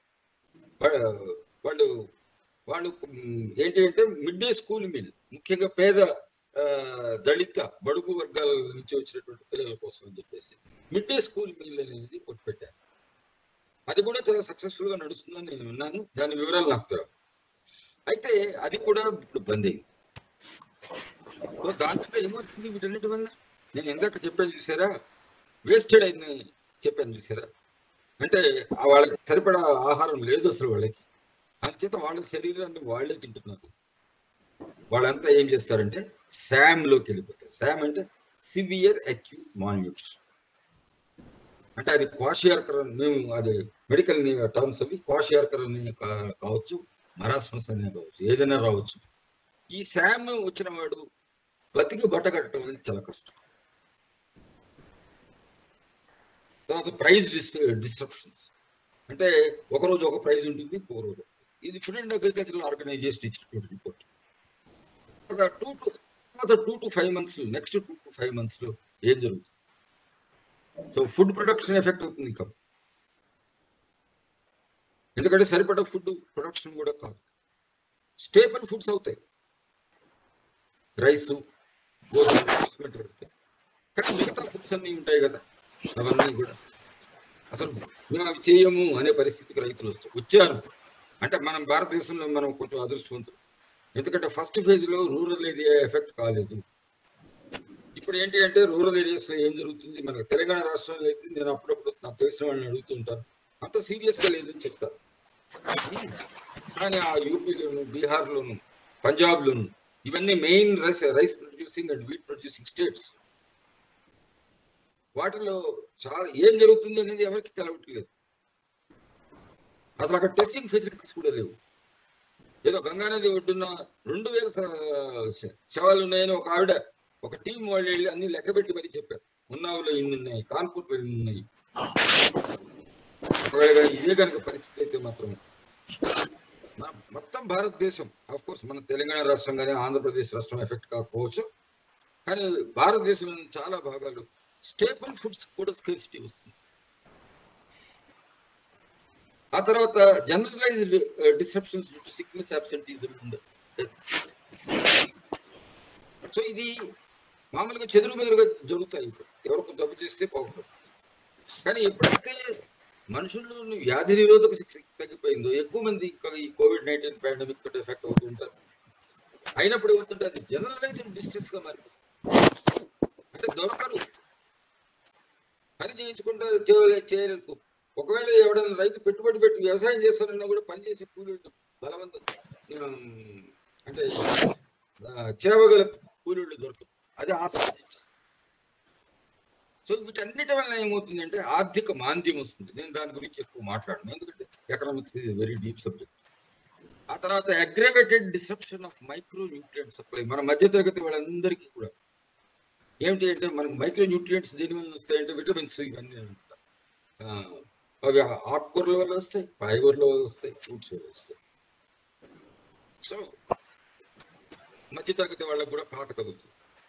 వాళ్ళు వాళ్ళు ఏంటి అంటే మిడ్ డే స్కూల్ మీల్, ముఖ్యంగా పేద దళిత బడుగు వర్గాల నుంచి వచ్చినటువంటి పిల్లల కోసం అని చెప్పేసి మిడ్ డే స్కూల్ మీల్ అనేది కొట్టుపెట్టారు. అది కూడా చాలా సక్సెస్ఫుల్ గా నడుస్తుందని నేను విన్నాను. దాని వివరాలు నాకు తెలియదు. అయితే అది కూడా ఇప్పుడు బంద్ అయింది. దాంట్లో ఏమవుతుంది వీటన్నిటి వల్ల? నేను ఎందాక చెప్పాను చూసారా, వేస్టెడ్ అయింది చెప్పాను చూసారా, అంటే వాళ్ళకి సరిపడా ఆహారం లేదు అసలు వాళ్ళకి. అందుచేత వాళ్ళ శరీరాన్ని వాళ్ళే తింటున్నారు. వాళ్ళంతా ఏం చేస్తారంటే శామ్ లోకి వెళ్ళిపోతారు. శామ్ అంటే సివియర్ అక్యూట్ మాల్న్యూట్రిషన్, అంటే అది క్వాషియార్కర్, మేము అది మెడికల్ టర్మ్స్ అవి. క్వాషియార్కర్ అని కావచ్చు, మరాస్మస్ అని కావచ్చు, ఏదైనా రావచ్చు. ఈ శామ్ వచ్చిన వాడు బతికి బట్ట కట్టడం అనేది చాలా కష్టం. తర్వాత ప్రైజ్ డిస్ డిస్ట్రప్షన్స్, అంటే ఒకరోజు ఒక ప్రైజ్ ఉంటుంది, ఇంకో రోజు. ఇది ఫుడ్ అండ్ అగ్రికల్చరల్ ఆర్గనైజేషన్ ఇచ్చినటువంటి report. Two to two to five months next two to five months లో ఏం జరుగుతుంది? సో ఫుడ్ ప్రొడక్షన్ ఎఫెక్ట్ అవుతుంది ఇంకా, ఎందుకంటే సరిపడా ఫుడ్ ప్రొడక్షన్ కూడా కాదు. స్టేబుల్ ఫుడ్స్ అవుతాయి, రైస్, కానీ మిగతా ఫుడ్స్ అన్నీ ఉంటాయి కదా, అవన్నీ కూడా అసలు మేము అవి చేయము అనే పరిస్థితికి రైతులు వచ్చారు. అంటే మనం భారతదేశంలో మనం కొంచెం అదృష్టవంతులు, ఎందుకంటే ఫస్ట్ ఫేజ్ లో రూరల్ ఏరియా ఎఫెక్ట్ కాలేదు. ఇప్పుడు ఏంటి అంటే రూరల్ ఏరియాస్ లో ఏం జరుగుతుంది, మనకు తెలంగాణ రాష్ట్రంలో అయితే నేను అప్పుడప్పుడు నాకు తెలిసిన వాళ్ళని అడుగుతూ ఉంటాను, అంత సీరియస్ గా లేదని చెప్తారు. కానీ ఆ యూపీలోను, బీహార్లోను, పంజాబ్లోను ఇవన్నీ main rice rice producing and wheat producing states. వాటిలో చాలా ఏం జరుగుతుంది అనేది ఎవరికి తెలవట్లేదు. అసలు అక్కడ టెస్టింగ్ ఫెసిలిటీస్ కూడా లేవు. ఏదో గంగానది ఒడ్డున్న రెండు వేల శవాలు ఉన్నాయని ఒక ఆవిడ, ఒక టీం వాళ్ళు వెళ్ళి అన్ని లెక్కబెట్టి మరీ చెప్పారు. ఉన్నావులో ఇన్ని ఉన్నాయి, కాన్పూర్లో ఇన్ని ఉన్నాయి. ఒకవేళ ఇదే కనుక పరిస్థితి అయితే మాత్రం మొత్తం భారతదేశం, ఆఫ్ కోర్స్ మన తెలంగాణ రాష్ట్రం కానీ ఆంధ్రప్రదేశ్ రాష్ట్రం ఎఫెక్ట్ కాకపోవచ్చు, కానీ భారతదేశంలో చాలా భాగాలు స్టేబుల్ ఫుడ్స్ కూడా స్కేర్సిటీ వస్తుంది. ఆ తర్వాత generalized disruptions due to sickness, absenteeism. So ఇది మామూలుగా చెదురు మెదురుగా జరుగుతాయి. ఎవరికి జబ్బు చేస్తే పోతుంది. కానీ ఎప్పుడైతే మనుషుల్లో వ్యాధి నిరోధక శక్తి తగ్గిపోయిందో ఎక్కువ మంది ఈ కోవిడ్ నైన్టీన్ పాండమిక్ తోటి ఎఫెక్ట్ అవుతూ ఉంటారు. అయినప్పుడు ఏమవుతుంటే అది జనరలైజ్డ్ డిస్ట్రెస్ గా మారింది. అంటే దొరకరు, పని చేయించుకుంటా చేయలేదు. ఒకవేళ ఎవడైనా రైతు పెట్టుబడి పెట్టి వ్యవసాయం చేస్తారన్నా కూడా పనిచేసే కూలీళ్ళు బలవంతం, అంటే చేవగల కూలీళ్ళు దొరకదు. అది ఆసక్తి. సో వీటన్నిటి వల్ల ఏమవుతుందంటే ఆర్థిక మాంద్యం వస్తుంది. నేను దాని గురించి ఎక్కువ మాట్లాడను, ఎందుకంటే economics is very deep subject. ఆ తర్వాత aggravated disruption of micro nutrient supply. మన మధ్యతరగతి వాళ్ళందరికీ కూడా ఏమిటి అంటే మనకు మైక్రో న్యూట్రియంట్స్ దేని వల్ల వస్తాయంటే విటమిన్స్ ఇవన్నీ అనమాట. అవి ఆకుకూరల వల్ల వస్తాయి, కాయగూరల వల్ల వస్తాయి, ఫ్రూట్స్ వల్ల వస్తాయి. సో మధ్యతరగతి వాళ్ళకు కూడా పాక తగ్గుతుంది.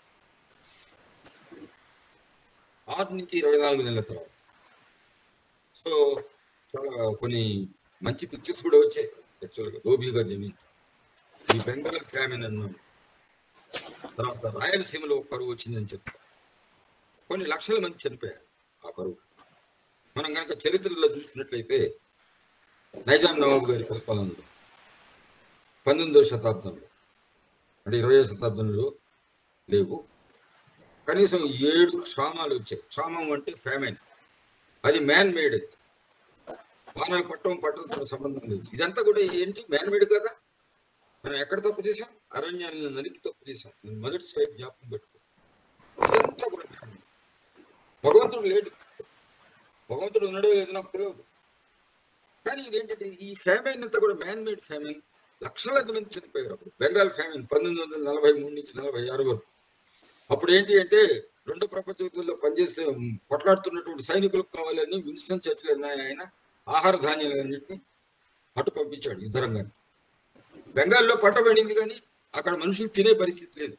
ఆరు నుంచి ఇరవై నాలుగు నెలల తర్వాత సో చాలా కొన్ని మంచి పిక్చర్స్ కూడా వచ్చాయి. యాక్చువల్గా గోబీగా జమీన్, ఈ బెంగాల్ ఫ్యామిన్ అన్నాను, తర్వాత రాయలసీమలో కరువు వచ్చిందని చెప్తారు. కొన్ని లక్షల మంది చనిపోయారు ఆ కరువు. మనం కనుక చరిత్రలో చూసినట్లయితే నైజాం నవాబు గారి పరిపాలనలో పంతొమ్మిదవ శతాబ్దంలో, అంటే ఇరవై శతాబ్దంలో లేవు. కనీసం ఏడు క్షామాలు వచ్చాయి. క్షామం అంటే ఫ్యామిన్, అది మ్యాన్ మేడ్. వానలు పట్టడం పట్టడంతో సంబంధం లేదు. ఇదంతా కూడా ఏంటి, మ్యాన్ మేడ్ కదా. మనం ఎక్కడ తప్పు చేసాం? అరణ్యాలను నరికి తప్పు చేసాం. మొదటి స్లైడ్ జ్ఞాపకం పెట్టుకో. ఇదంతా కూడా భగవంతుడు లేడు, భగవంతుడు ఉన్నాడో లేదో నాకు తెలియదు. కానీ ఇదేంటంటే ఈ ఫ్యామిన్ అంతా కూడా మ్యాన్ మేడ్ ఫ్యామిన్. లక్షలాది మంది చనిపోయారు అప్పుడు. బెంగాల్ ఫ్యామిన్ పంతొమ్మిది వందల నలభై మూడు నుంచి నలభై ఆరు వరకు. అప్పుడు ఏంటి అంటే రెండు ప్రపంచ యుద్ధంలో పనిచేసే కొట్లాడుతున్నటువంటి సైనికులకు కావాలని విన్స్టన్ చర్చిల్ అన్న ఆయన ఆహార ధాన్యాలన్నింటినీ అటు పంపించాడు యుద్ధరంగాన్ని. బెంగాల్లో పంట పడింది కానీ అక్కడ మనుషులు తినే పరిస్థితి లేదు.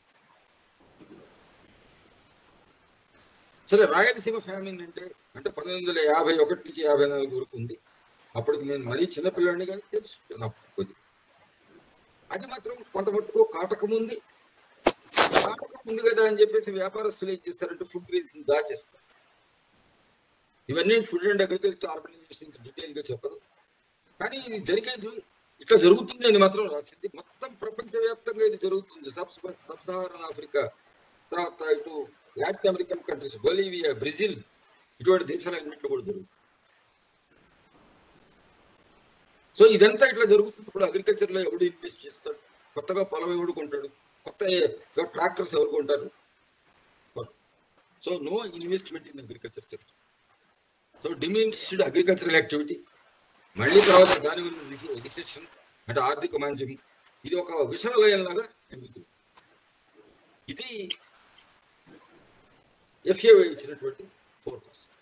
సరే, రాయలసీమ ఫ్యామిన్ అంటే అంటే పంతొమ్మిది వందల యాభై ఒకటి నుంచి యాభై నాలుగు వరకు ఉంది. అప్పటికి నేను మరీ చిన్నపిల్లాడిని కానీ తెలుసు నాకు కొద్ది. అది మాత్రం కొంత మట్టుకు కాటకం ఉంది. కాటకం ఉంది కదా అని చెప్పేసి వ్యాపారస్తులు ఏం చేస్తారంటే ఫుడ్ గ్రెయిన్స్ దాచేస్తారు. ఇవన్నీ food and agriculture organisation detail గా చెప్పదు, కానీ ఇది జరిగేది ఇట్లా జరుగుతుంది అని మాత్రం రాసింది. మొత్తం ప్రపంచవ్యాప్తంగా ఇది జరుగుతుంది. సబ్ సబ్ సహారన్ ఆఫ్రికా, తర్వాత ఇటు Latin American countries, Bolivia, Brazil, ఇటువంటి దేశాలన్నింటిలో కూడా జరుగుతుంది. సో ఇదంతా ఇట్లా జరుగుతున్నప్పుడు అగ్రికల్చర్ లో ఎవడు ఇన్వెస్ట్ చేస్తాడు? కొత్తగా పొలం ఎవడు కొంటాడు? కొత్త ట్రాక్టర్స్ ఎవరు కొంటారు? So no investment in agriculture sector. So diminished agricultural activity, మళ్ళీ తర్వాత దాని రిసెషన్ అంటే ఆర్థిక మాంద్యం, ఇది ఒక విషాలయంలాగా జరుగుతుంది. ఇది ఎఫ్ఏ ఇచ్చినటువంటి ఫోర్కాస్ట్.